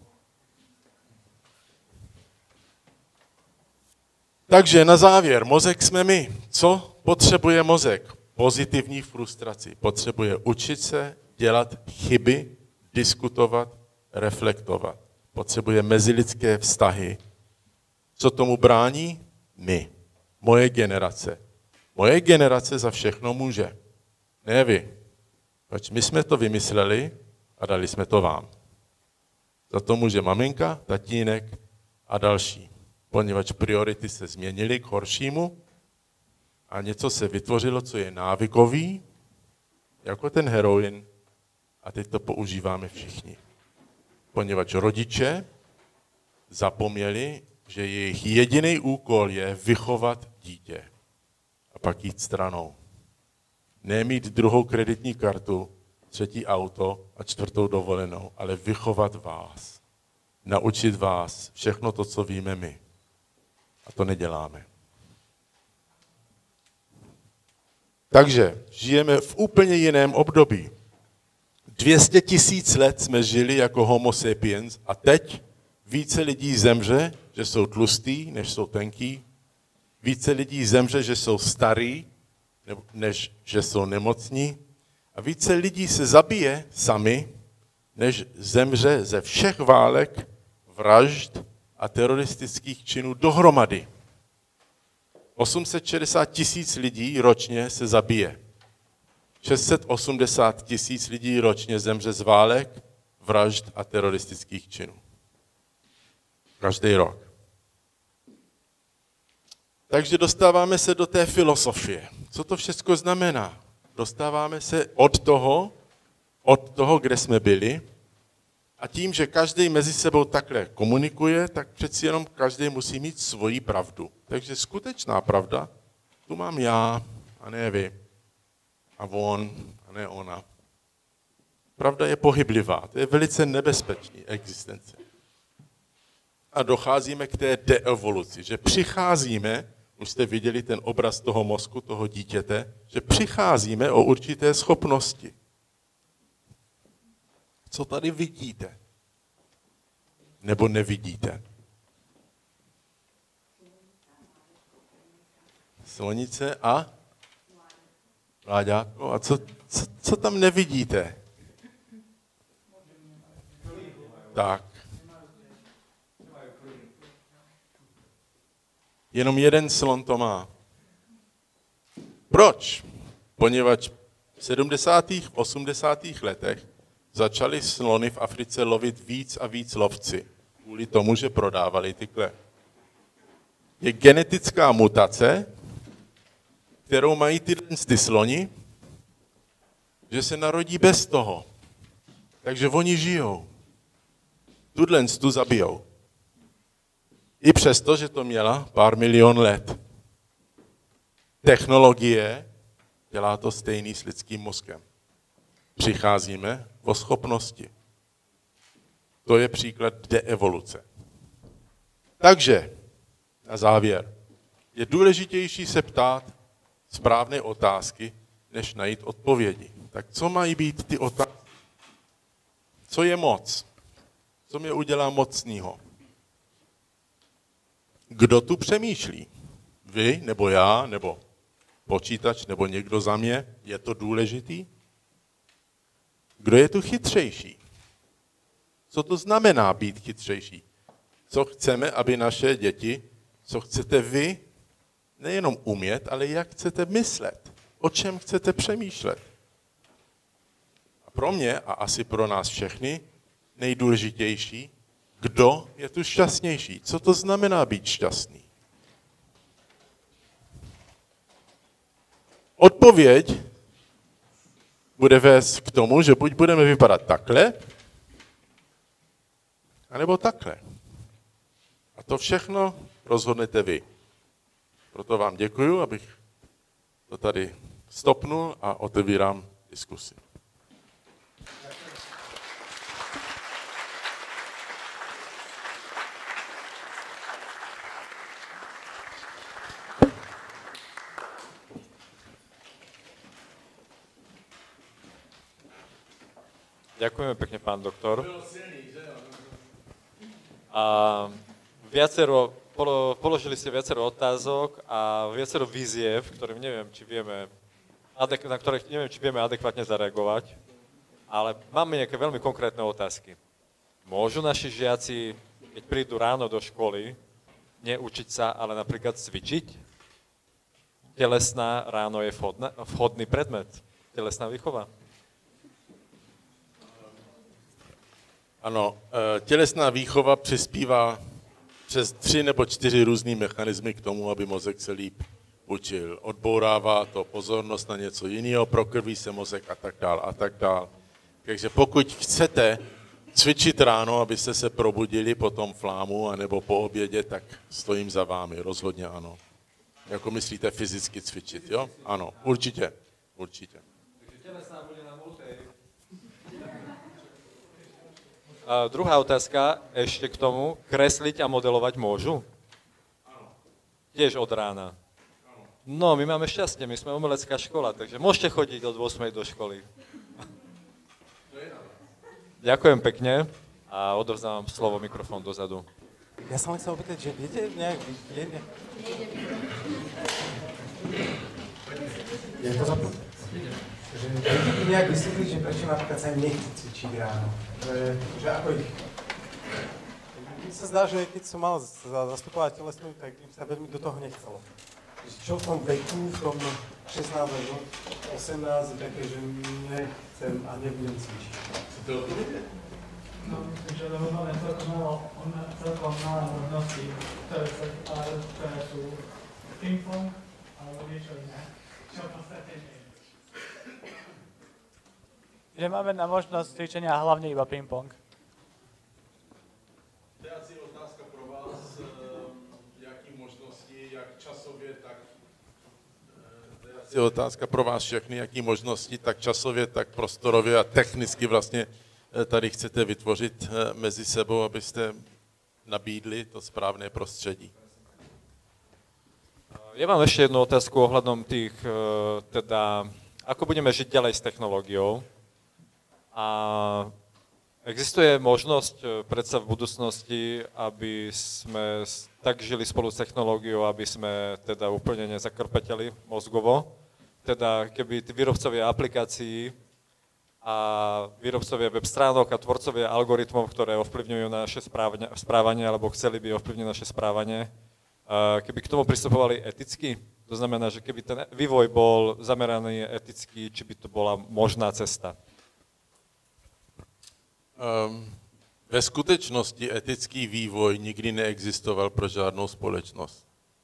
Takže na závěr, mozek jsme my. Co potřebuje mozek? Pozitivní frustraci. Potřebuje učit se, dělat chyby, diskutovat, reflektovat. Potřebuje mezilidské vztahy. Co tomu brání? My. Moje generace. Moje generace za všechno může. Ne vy. Pač my jsme to vymysleli a dali jsme to vám. Za to může maminka, tatínek a další. Poněvadž priority se změnily k horšímu a něco se vytvořilo, co je návykový, jako ten heroin, a teď to používáme všichni. Poněvadž rodiče zapomněli, že jejich jediný úkol je vychovat dítě a pak jít stranou. Nemít druhou kreditní kartu, třetí auto a čtvrtou dovolenou, ale vychovat vás. Naučit vás všechno to, co víme my. A to neděláme. Takže žijeme v úplně jiném období. dvě stě tisíc let jsme žili jako homo sapiens a teď více lidí zemře, že jsou tlustý, než jsou tenký. Více lidí zemře, že jsou starý, než že jsou nemocní. A více lidí se zabije sami, než zemře ze všech válek, vražd a teroristických činů dohromady. osm set šedesát tisíc lidí ročně se zabije. šest set osmdesát tisíc lidí ročně zemře z válek, vražd a teroristických činů. Každý rok. Takže dostáváme se do té filozofie. Co to všechno znamená? Dostáváme se od toho, od toho, kde jsme byli, a tím, že každý mezi sebou takhle komunikuje, tak přeci jenom každý musí mít svoji pravdu. Takže skutečná pravda, tu mám já, a ne vy, a on, a ne ona. Pravda je pohyblivá, to je velice nebezpečný existence. A docházíme k té deevoluci, že přicházíme, už jste viděli ten obraz toho mozku, toho dítěte, že přicházíme o určité schopnosti. Co tady vidíte? Nebo nevidíte? Slonice a? Mláďátko. A co, co, co tam nevidíte? Tak. Jenom jeden slon to má. Proč? Poněvadž v sedmdesátých, osmdesátých letech začali slony v Africe lovit víc a víc lovci. Kvůli tomu, že prodávali tykle. Je genetická mutace, kterou mají ty, ty sloni, že se narodí bez toho. Takže oni žijou. Tudlen tu zabijou. I přesto, že to měla pár milion let. Technologie dělá to stejný s lidským mozkem. Přicházíme o schopnosti. To je příklad deevoluce. Takže, na závěr, je důležitější se ptát správné otázky, než najít odpovědi. Tak co mají být ty otázky? Co je moc? Co mě udělá mocnýho? Kdo tu přemýšlí? Vy, nebo já, nebo počítač, nebo někdo za mě? Je to důležitý? Kdo je tu chytřejší? Co to znamená být chytřejší? Co chceme, aby naše děti, co chcete vy, nejenom umět, ale jak chcete myslet? O čem chcete přemýšlet? A pro mě, a asi pro nás všechny, nejdůležitější, kdo je tu šťastnější? Co to znamená být šťastný? Odpověď bude vést k tomu, že buď budeme vypadat takhle, anebo takhle. A to všechno rozhodnete vy. Proto vám děkuju, abych to tady stopnul a otevírám diskusi. Ďakujeme pekne, pán doktor. A viacero, polo, položili ste viacero otázok a viacero víziev, ktorým neviem, či vieme, adek, na ktorých neviem, či vieme adekvátne zareagovať, ale máme nejaké veľmi konkrétne otázky. Môžu naši žiaci, keď prídu ráno do školy, neučiť sa, ale napríklad cvičiť? Telesná ráno je vhodná, vhodný predmet, telesná výchova. Ano, tělesná výchova přispívá přes tři nebo čtyři různý mechanismy k tomu, aby mozek se líp učil. Odbourává to pozornost na něco jiného, prokrví se mozek a tak dál a tak dál. Takže pokud chcete cvičit ráno, abyste se probudili po tom flámu, anebo po obědě, tak stojím za vámi, rozhodně ano. Jako myslíte fyzicky cvičit, jo? Ano, určitě, určitě. A druhá otázka ešte k tomu. Kresliť a modelovať môžu? Áno. Tiež od rána. Áno. No, my máme šťastie, my sme umelecká škola, takže môžete chodiť od ôsmej do školy. Ďakujem pekne a odovzdávam slovo, mikrofón dozadu. Ja som len chcel opýtať, že viete nejak... Je, ne... Je to zapnúť? Že viete nejak vysvetliť, že prečo napríklad sa im nechce cvičiť ráno? Že, že ako ich... Mne sa zdá, že keď som mal zastupovať telesnú, tak im sa veľmi do toho nechcelo. Čo v tom veku, v tom šestnásť, osemnásť, také, že nechcem a nebudem cvičiť. No, myslím, že lebo máme celkom malo, celkom malé možnosti, ktoré, sa, ktoré sú ping-pong alebo niečo iné, čo v podstate nie je. Že máme na možnosť cvičenia hlavne iba ping-pong. To je asi otázka pro vás, jaký možnosti, jak časově, tak... To je asi otázka pro vás všechny, jaký možnosti, tak časově, tak prostorově a technicky vlastně tady chcete vytvořit mezi sebou, abyste nabídli to správné prostředí. Ja mám ešte jednu otázku ohľadom tých, teda, ako budeme žiť ďalej s technológiou. A existuje možnosť predsa v budúcnosti, aby sme tak žili spolu s technológiou, aby sme teda úplne nezakrpeteli mozgovo. Teda keby tí výrobcovia aplikácií a výrobcovia web stránok a tvorcovia algoritmov, ktoré ovplyvňujú naše správanie alebo chceli by ovplyvniť naše správanie, keby k tomu pristupovali eticky. To znamená, že keby ten vývoj bol zameraný eticky, či by to bola možná cesta. Um, ve skutečnosti etický vývoj nikdy neexistoval pro žádnou společnost.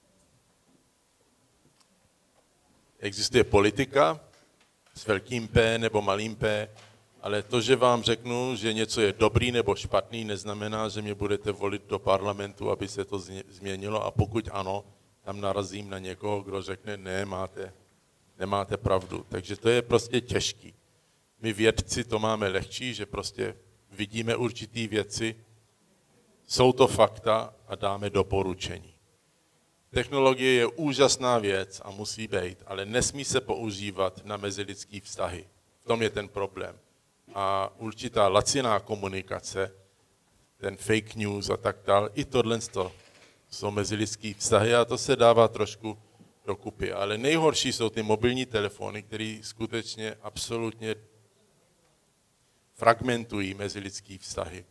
Existuje politika s velkým P nebo malým P, ale to, že vám řeknu, že něco je dobrý nebo špatný, neznamená, že mě budete volit do parlamentu, aby se to změnilo, a pokud ano, tam narazím na někoho, kdo řekne, ne, máte, nemáte pravdu. Takže to je prostě těžký. My vědci to máme lehčí, že prostě vidíme určitý věci, jsou to fakta a dáme doporučení. Technologie je úžasná věc a musí být, ale nesmí se používat na mezilidský vztahy. V tom je ten problém. A určitá laciná komunikace, ten fake news a tak dále, i tohle jsou mezilidský vztahy a to se dává trošku dokupy. Ale nejhorší jsou ty mobilní telefony, které skutečně absolutně fragmentují mezilidský vztahy.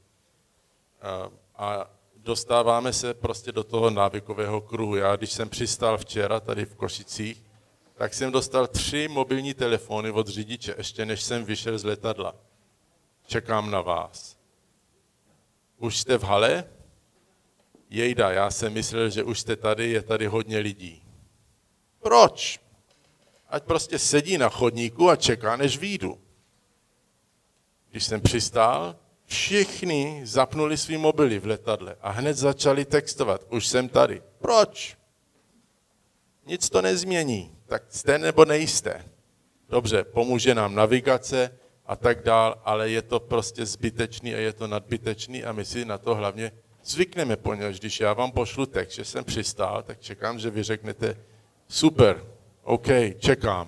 A dostáváme se prostě do toho návykového kruhu. Já, když jsem přistál včera tady v Košicích, tak jsem dostal tři mobilní telefony od řidiče, ještě než jsem vyšel z letadla. Čekám na vás. Už jste v hale? Jejda, já jsem myslel, že už jste tady, je tady hodně lidí. Proč? Ať prostě sedí na chodníku a čeká, než vyjdu. Když jsem přistál, všichni zapnuli svý mobily v letadle a hned začali textovat. Už jsem tady. Proč? Nic to nezmění. Tak jste nebo nejste. Dobře, pomůže nám navigace a tak dál, ale je to prostě zbytečný a je to nadbytečný a my si na to hlavně zvykneme, poněvadž když já vám pošlu text, že jsem přistál, tak čekám, že vy řeknete super, OK, čekám.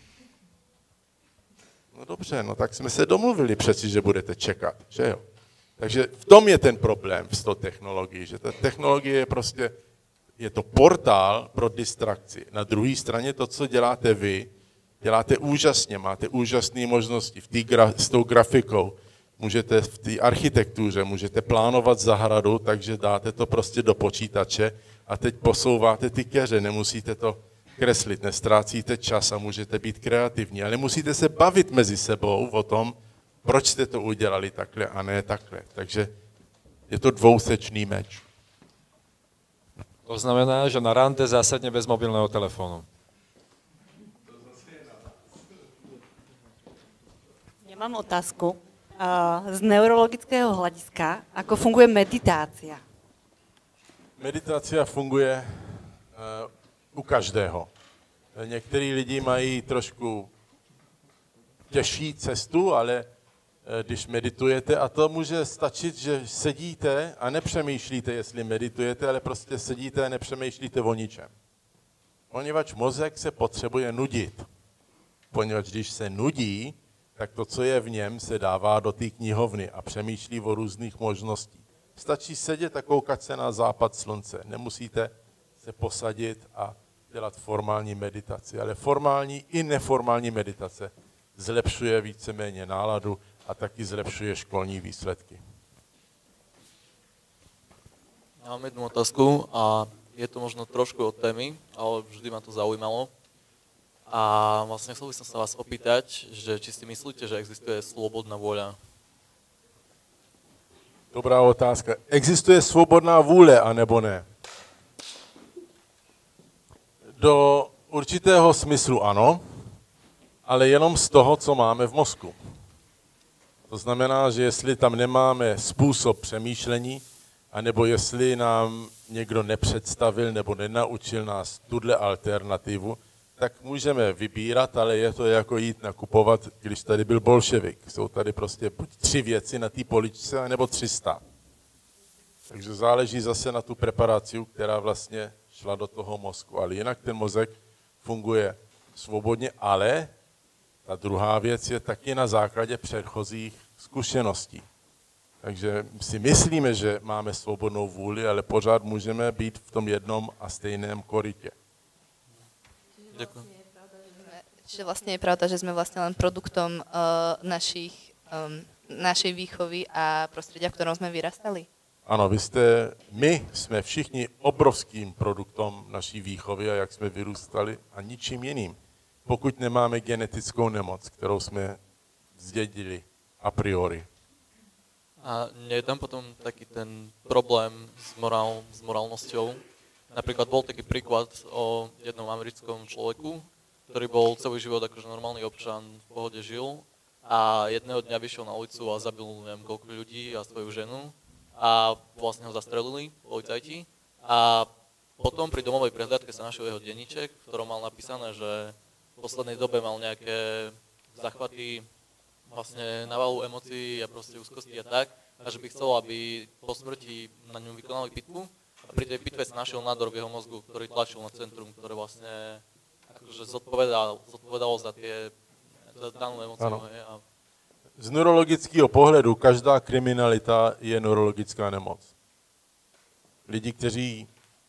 No dobře, no tak jsme se domluvili přeci, že budete čekat, že jo. Takže v tom je ten problém s tou technologií, že ta technologie je prostě, je to portál pro distrakci. Na druhé straně to, co děláte vy, děláte úžasně, máte úžasné možnosti v tý gra, s tou grafikou, můžete v té architektuře, můžete plánovat zahradu, takže dáte to prostě do počítače a teď posouváte ty keře, nemusíte to kreslit, nestrácíte čas a můžete být kreativní, ale musíte se bavit mezi sebou o tom, proč jste to udělali takhle a ne takhle. Takže je to dvousečný meč. To znamená, že na rande zásadně bez mobilného telefonu. Ja mám otázku. z neurologického hľadiska, ako funguje meditácia? Meditácia funguje uh, u každého. Někteří lidi mají trošku těžší cestu, ale uh, když meditujete, a to může stačit, že sedíte a nepřemýšlíte, jestli meditujete, ale prostě sedíte a nepřemýšlíte o ničem. Poněvadž mozek se potřebuje nudit. Poněvadž když se nudí, tak to, co je v něm, se dává do té knihovny a přemýšlí o různých možnostích. Stačí sedět a koukat se na západ slunce. Nemusíte se posadit a dělat formální meditaci, ale formální i neformální meditace zlepšuje víceméně náladu a taky zlepšuje školní výsledky. Já mám jednu otázku a je to možno trošku od témy, ale vždy ma to zaujímalo. A vlastne chcel by som sa vás opýtať, že či si myslíte, že existuje slobodná vôľa? Dobrá otázka. Existuje svobodná vůle, anebo ne? Do určitého smyslu ano, ale jenom z toho, co máme v mozku. To znamená, že jestli tam nemáme způsob přemýšlení, anebo jestli nám někdo nepředstavil nebo nenaučil nás tuhle alternativu, tak můžeme vybírat, ale je to jako jít nakupovat, když tady byl bolševik. Jsou tady prostě buď tři věci na té poličce, nebo tři sta. Takže záleží zase na tu preparaci, která vlastně šla do toho mozku. Ale jinak ten mozek funguje svobodně, ale ta druhá věc je taky na základě předchozích zkušeností. Takže si myslíme, že máme svobodnou vůli, ale pořád můžeme být v tom jednom a stejném korytě. Ďakujem. Čiže vlastne je pravda, že sme vlastne len produktom uh, našich, um, našej výchovy a prostredia, v ktorom sme vyrastali? Ano, vy jste, my jsme všichni obrovským produktem naší výchovy a jak jsme vyrůstali a ničím jiným. Pokud nemáme genetickou nemoc, kterou jsme zdědili a priori. A nie je tam potom taký ten problém s, morál, s morálnosťou? Napríklad bol taký príklad o jednom americkom človeku, ktorý bol celý život akože normálny občan, v pohode žil a jedného dňa vyšiel na ulicu a zabil neviem koľko ľudí a svoju ženu a vlastne ho zastrelili policajti a potom pri domovej prehliadke sa našiel jeho denníček, v ktorom mal napísané, že v poslednej dobe mal nejaké záchvaty vlastne navalu emócií a proste úzkosti a tak a že by chcel, aby po smrti na ňom vykonali pitvu. A pri tej pitve sa našiel nádor v jeho mozgu, ktorý tlačil na centrum, ktoré vlastne akože zodpovedalo, zodpovedalo za tie za danú emóciu. A... Z neurologického pohledu každá kriminalita je neurologická nemoc. Lidi, kteří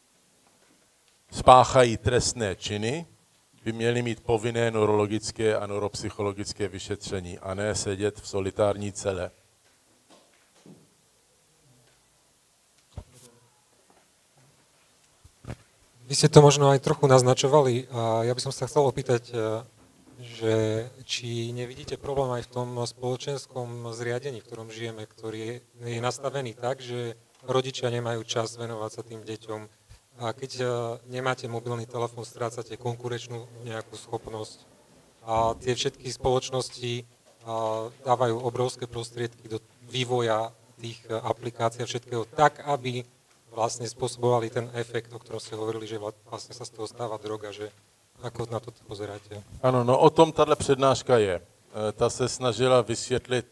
spáchají trestné činy, by měli mít povinné neurologické a neuropsychologické vyšetření a ne sedět v solitární cele. Vy ste to možno aj trochu naznačovali a ja by som sa chcel opýtať, že či nevidíte problém aj v tom spoločenskom zriadení, v ktorom žijeme, ktorý je nastavený tak, že rodičia nemajú čas venovať sa tým deťom a keď nemáte mobilný telefón, strácate konkurenčnú nejakú schopnosť a tie všetky spoločnosti dávajú obrovské prostriedky do vývoja tých aplikácií a všetkého tak, aby vlastne spôsobovali ten efekt, o ktorom ste hovorili, že vlastne sa z toho stáva droga, že ako na to pozeráte? Ano, no o tom tato přednáška je. Ta se snažila vysvětlit,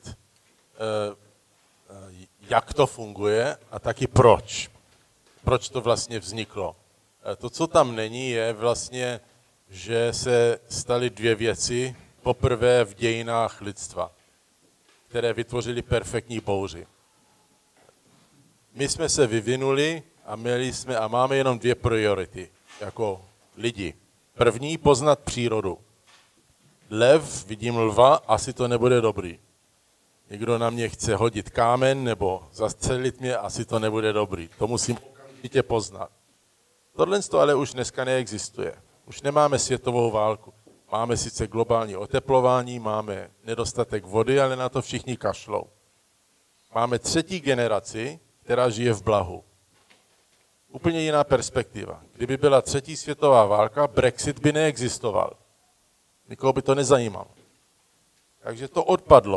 jak to funguje a taky proč. Proč to vlastně vzniklo. To, co tam není, je vlastně, že se staly dvě věci poprvé v dějinách lidstva, které vytvořily perfektní bouři. My jsme se vyvinuli a měli jsme a máme jenom dvě priority jako lidi. První, poznat přírodu. Lev, vidím lva, asi to nebude dobrý. Někdo na mě chce hodit kámen nebo zastřelit mě, asi to nebude dobrý. To musím okamžitě poznat. Tohle ale už dneska neexistuje. Už nemáme světovou válku. Máme sice globální oteplování, máme nedostatek vody, ale na to všichni kašlou. Máme třetí generaci, která žije v blahu. Úplně jiná perspektiva. Kdyby byla třetí světová válka, Brexit by neexistoval. Nikoho by to nezajímalo. Takže to odpadlo.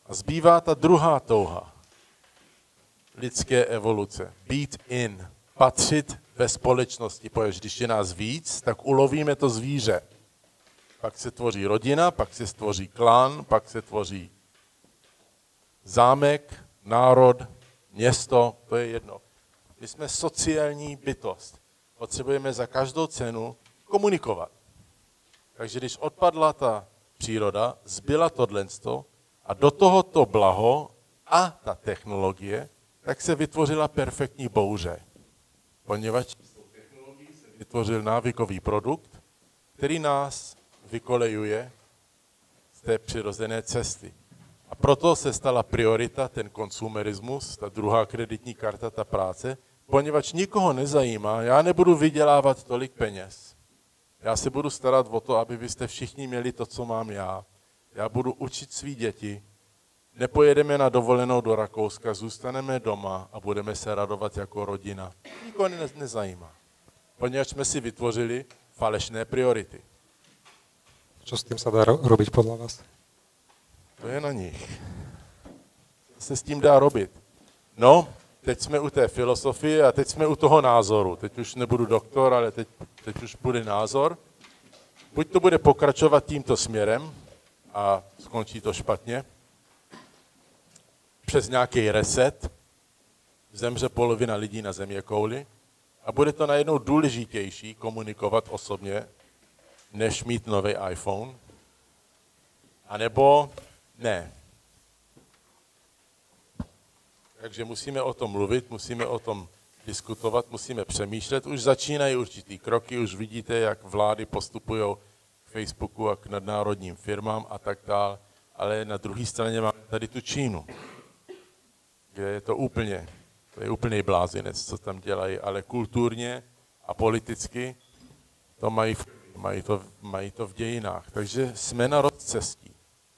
A zbývá ta druhá touha lidské evoluce. Být in, patřit ve společnosti. Protože když je nás víc, tak ulovíme to zvíře. Pak se tvoří rodina, pak se tvoří klan, pak se tvoří zámek, národ, město, to je jedno. My jsme sociální bytost. Potřebujeme za každou cenu komunikovat. Takže když odpadla ta příroda, zbyla tohleto a do tohoto blaho a ta technologie, tak se vytvořila perfektní bouře. Poněvadž s tou technologií se vytvořil návykový produkt, který nás vykolejuje z té přirozené cesty. A proto se stala priorita ten konsumerismus, ta druhá kreditní karta, ta práce, poněvadž nikoho nezajímá, já nebudu vydělávat tolik peněz. Já se budu starat o to, aby vy jste všichni měli to, co mám já. Já budu učit svý děti, nepojedeme na dovolenou do Rakouska, zůstaneme doma a budeme se radovat jako rodina. Nikoho ne- nezajímá. Poněvadž jsme si vytvořili falešné priority. Čo s tým sa dá ro- robiť podľa vás? To je na nich. Co se s tím dá robit? No, teď jsme u té filosofie a teď jsme u toho názoru. Teď už nebudu doktor, ale teď, teď už bude názor. Buď to bude pokračovat tímto směrem a skončí to špatně, přes nějaký reset, zemře polovina lidí na zeměkouli a bude to najednou důležitější komunikovat osobně, než mít nový iPhone. A nebo ne. Takže musíme o tom mluvit, musíme o tom diskutovat, musíme přemýšlet. Už začínají určitý kroky, už vidíte, jak vlády postupují k Facebooku a k nadnárodním firmám a tak dále. Ale na druhé straně máme tady tu Čínu, kde je to úplně, to je úplný blázinec, co tam dělají, ale kulturně a politicky to mají, v, mají, to, mají to v dějinách. Takže jsme na rozcestí.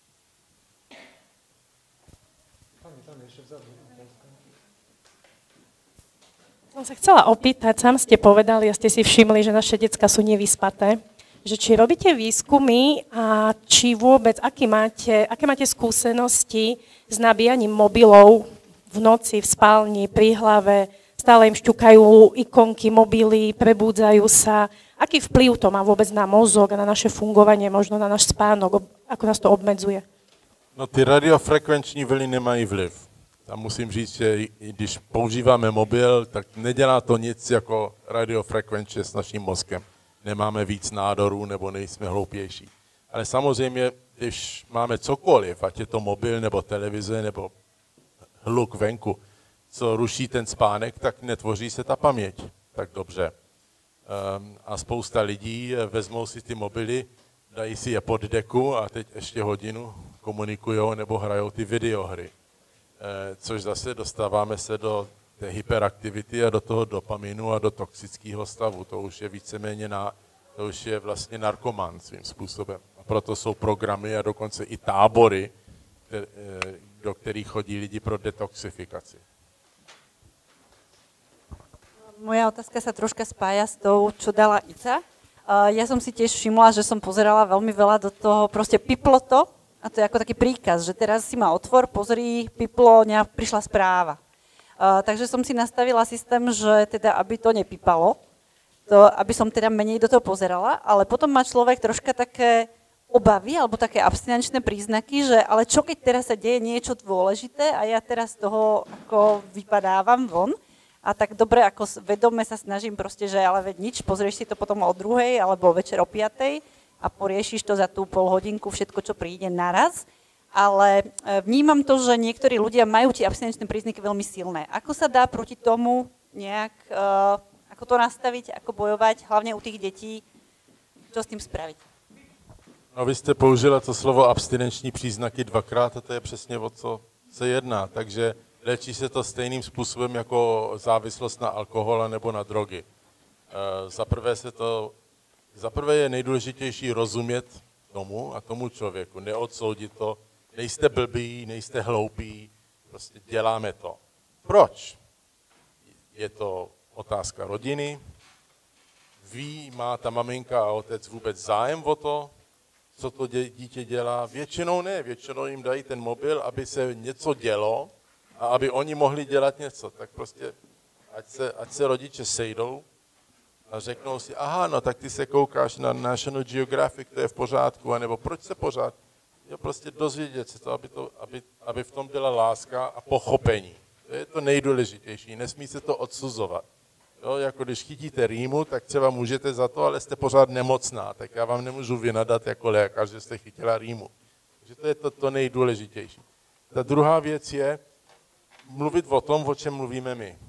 Som sa chcela opýtať, sám ste povedali a ste si všimli, že naše decká sú nevyspaté, že či robíte výskumy a či vôbec, aký máte, aké máte skúsenosti s nabíjaním mobilov v noci, v spálni, pri hlave, stále im šťukajú ikonky, mobily, prebúdzajú sa. Aký vplyv to má vôbec na mozog a na naše fungovanie, možno na náš spánok, ako nás to obmedzuje? No ty radiofrekvenční vlny nemají vliv. Tam musím říct, že když používáme mobil, tak nedělá to nic jako radiofrekvence s naším mozkem. Nemáme víc nádorů nebo nejsme hloupější. Ale samozřejmě, když máme cokoliv, ať je to mobil nebo televize nebo hluk venku, co ruší ten spánek, tak netvoří se ta paměť tak dobře. Um, a spousta lidí vezmou si ty mobily, dají si je pod deku a teď ještě hodinu komunikujou nebo hrajou ty videohry. Což zase dostáváme se do té hyperaktivity a do toho dopaminu a do toxického stavu. To už je víceméně na, to už je vlastně narkoman svým způsobem. A proto jsou programy a dokonce i tábory, které, do kterých chodí lidi pro detoxifikaci. Moja otázka sa troška spája s tou, čo dala Ica. Ja som si tiež všimla, že som pozerala veľmi veľa do toho, proste piplo to, a to je ako taký príkaz, že teraz si ma otvor, pozri, piplo, prišla správa. Uh, takže som si nastavila systém, že teda, aby to nepípalo, to, aby som teda menej do toho pozerala, ale potom má človek troška také obavy alebo také abstinenčné príznaky, že ale čo keď teraz sa deje niečo dôležité a ja teraz z toho ako vypadávam von a tak dobre, ako vedome sa snažím proste, že ale veď nič, pozrieš si to potom o druhej alebo večer o piatej, a poriešiš to za tú pol hodinku, všetko, čo príde naraz. Ale vnímam to, že niektorí ľudia majú tie abstinenčné príznaky veľmi silné. Ako sa dá proti tomu nejak, uh, ako to nastaviť, ako bojovať, hlavne u tých detí, čo s tým spraviť? No vy jste použila to slovo abstinenční příznaky dvakrát a to je přesně o co se jedná. Takže léčí se to stejným způsobem jako závislost na alkohol nebo na drogy. Uh, za prvé se to Za prvé je nejdůležitější rozumět tomu a tomu člověku, neodsoudit to, nejste blbí, nejste hloupí, prostě děláme to. Proč? Je to otázka rodiny, ví, má ta maminka a otec vůbec zájem o to, co to dítě dělá. Většinou ne, většinou jim dají ten mobil, aby se něco dělo a aby oni mohli dělat něco. Tak prostě ať se, ať se rodiče sejdou a řeknou si, aha, no tak ty se koukáš na National Geographic, to je v pořádku, anebo proč se pořád? Jo, prostě dozvědět se to, aby, to aby, aby v tom byla láska a pochopení. To je to nejdůležitější, nesmí se to odsuzovat. Jo, jako když chytíte rýmu, tak třeba můžete za to, ale jste pořád nemocná, tak já vám nemůžu vynadat jako lékař, že jste chytila rýmu. Takže to je to, to nejdůležitější. Ta druhá věc je mluvit o tom, o čem mluvíme my.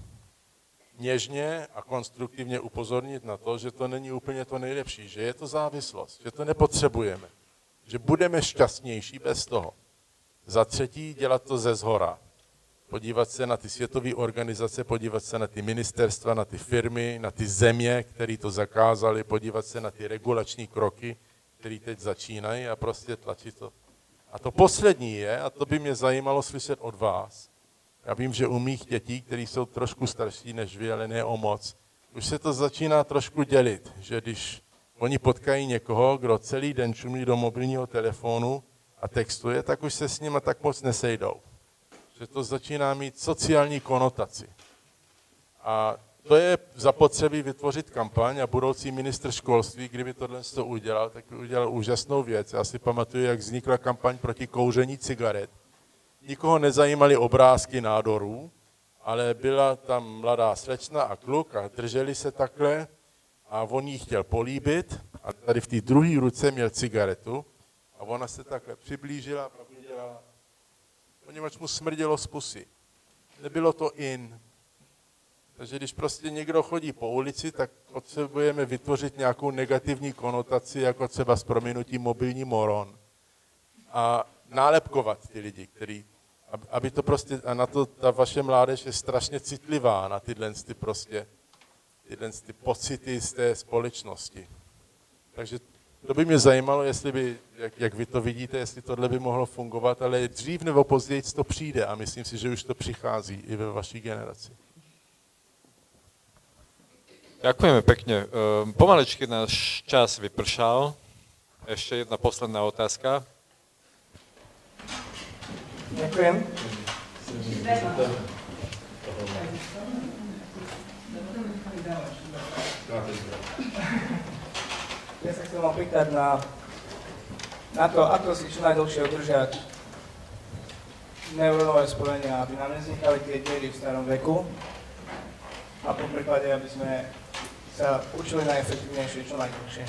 Něžně a konstruktivně upozornit na to, že to není úplně to nejlepší, že je to závislost, že to nepotřebujeme, že budeme šťastnější bez toho. Za třetí, dělat to ze zhora. Podívat se na ty světové organizace, podívat se na ty ministerstva, na ty firmy, na ty země, které to zakázaly, podívat se na ty regulační kroky, které teď začínají a prostě tlačit to. A to poslední je, a to by mě zajímalo slyšet od vás, já vím, že u mých dětí, které jsou trošku starší než vy, ale ne o moc, už se to začíná trošku dělit, že když oni potkají někoho, kdo celý den čumí do mobilního telefonu a textuje, tak už se s nima tak moc nesejdou. Že to začíná mít sociální konotaci. A to je zapotřebí vytvořit kampaň a budoucí ministr školství, kdyby tohle to udělal, tak by udělal úžasnou věc. Já si pamatuju, jak vznikla kampaň proti kouření cigaret. Nikoho nezajímaly obrázky nádorů, ale byla tam mladá slečna a kluk a drželi se takhle a on jí chtěl políbit a tady v té druhé ruce měl cigaretu a ona se takhle přiblížila a pak udělala, poněvadž mu smrdělo z pusy. Nebylo to in. Takže když prostě někdo chodí po ulici, tak potřebujeme vytvořit nějakou negativní konotaci, jako třeba s prominutím mobilní moron. A nálepkovat ty lidi, který, aby to prostě, a na to ta vaše mládež je strašně citlivá, na tyhle ty prostě, tyhle ty pocity z té společnosti. Takže to by mě zajímalo, jestli by, jak, jak vy to vidíte, jestli tohle by mohlo fungovat, ale dřív nebo později to přijde a myslím si, že už to přichází i ve vaší generaci. Ďakujeme pekne. Pomalečky náš čas vypršal. Ešte jedna posledná otázka. Ďakujem. Ja sa chcem opýtať na, na to, ako si čo najdlhšie udržať neurónové spojenia, aby nám nevznikali tie diery v starom veku a po prípade, aby sme sa učili najefektívnejšie čo najdlhšie.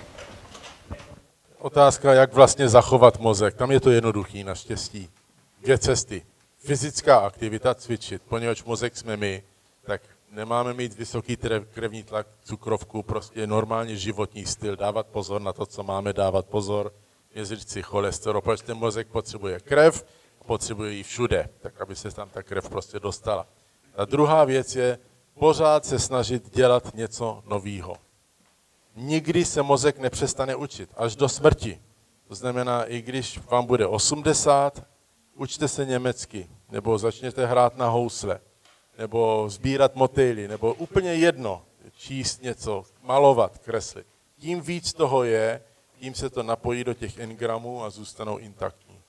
Otázka, jak vlastně zachovat mozek. Tam je to jednoduchý, naštěstí. Dvě cesty. Fyzická aktivita, cvičit. Poněvadž mozek jsme my, tak nemáme mít vysoký krevní tlak, cukrovku, prostě normálně životní styl, dávat pozor na to, co máme dávat pozor, měřit si cholesterol, protože ten mozek potřebuje krev, potřebuje ji všude, tak aby se tam ta krev prostě dostala. A druhá věc je pořád se snažit dělat něco novýho. Nikdy se mozek nepřestane učit, až do smrti. To znamená, i když vám bude osmdesát, učte se německy, nebo začněte hrát na housle, nebo sbírat motýly, nebo úplně jedno, číst něco, malovat, kreslit. Tím víc toho je, tím se to napojí do těch engramů a zůstanou intaktní.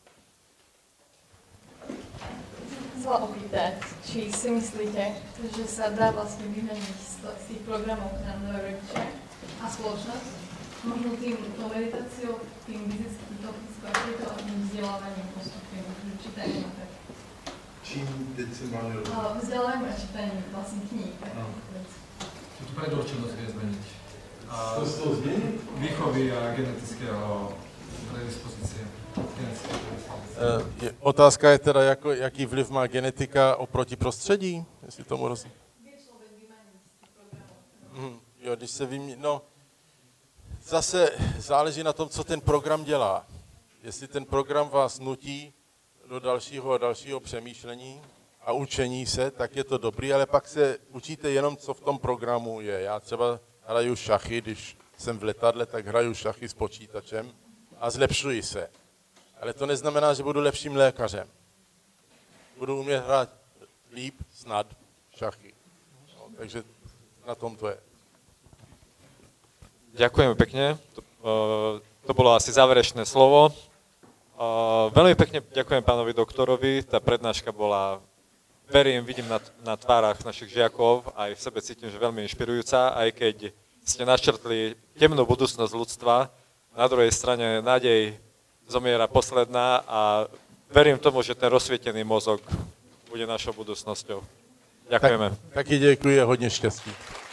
Chcela opýtať, či si myslíte, že sa dá vlastne vyhľadiť z tých programov, ktoré nám dávajú rodičia a spoločnosť, možno tým meditáciou, tým fyzickou aktivitou a tým vzdelávaním postupným, čítaním a tak. Čím teď si mali robiť? Vzdelávaním a čítaním vlastne kníh. Čo tu predurčenosť vie zmeniť? To z toho zmeniť? Výchovy a genetického predispozície. Je, otázka je teda, jako, jaký vliv má genetika oproti prostředí, jestli tomu rozumím. Hmm, jo, když se vymě... No, zase záleží na tom, co ten program dělá. Jestli ten program vás nutí do dalšího a dalšího přemýšlení a učení se, tak je to dobrý, ale pak se učíte jenom, co v tom programu je. Já třeba hraju šachy, když jsem v letadle, tak hraju šachy s počítačem a zlepšuji se. Ale to neznamená, že budu lepším lékařem. Budu umět hrát líp, snad, šachy. No, takže na tom to je. Ďakujeme pekne. To, uh, to bolo asi záverečné slovo. Uh, veľmi pekne ďakujem pánovi doktorovi, tá prednáška bola, verím, vidím na, na tvárach našich žiakov, aj v sebe cítim, že veľmi inšpirujúca, aj keď ste načrtli temnú budúcnosť ľudstva, na druhej strane nádej zomiera posledná a verím tomu, že ten rozsvietený mozog bude našou budúcnosťou. Ďakujeme. Tak, taky děkuji a hodně štěstí.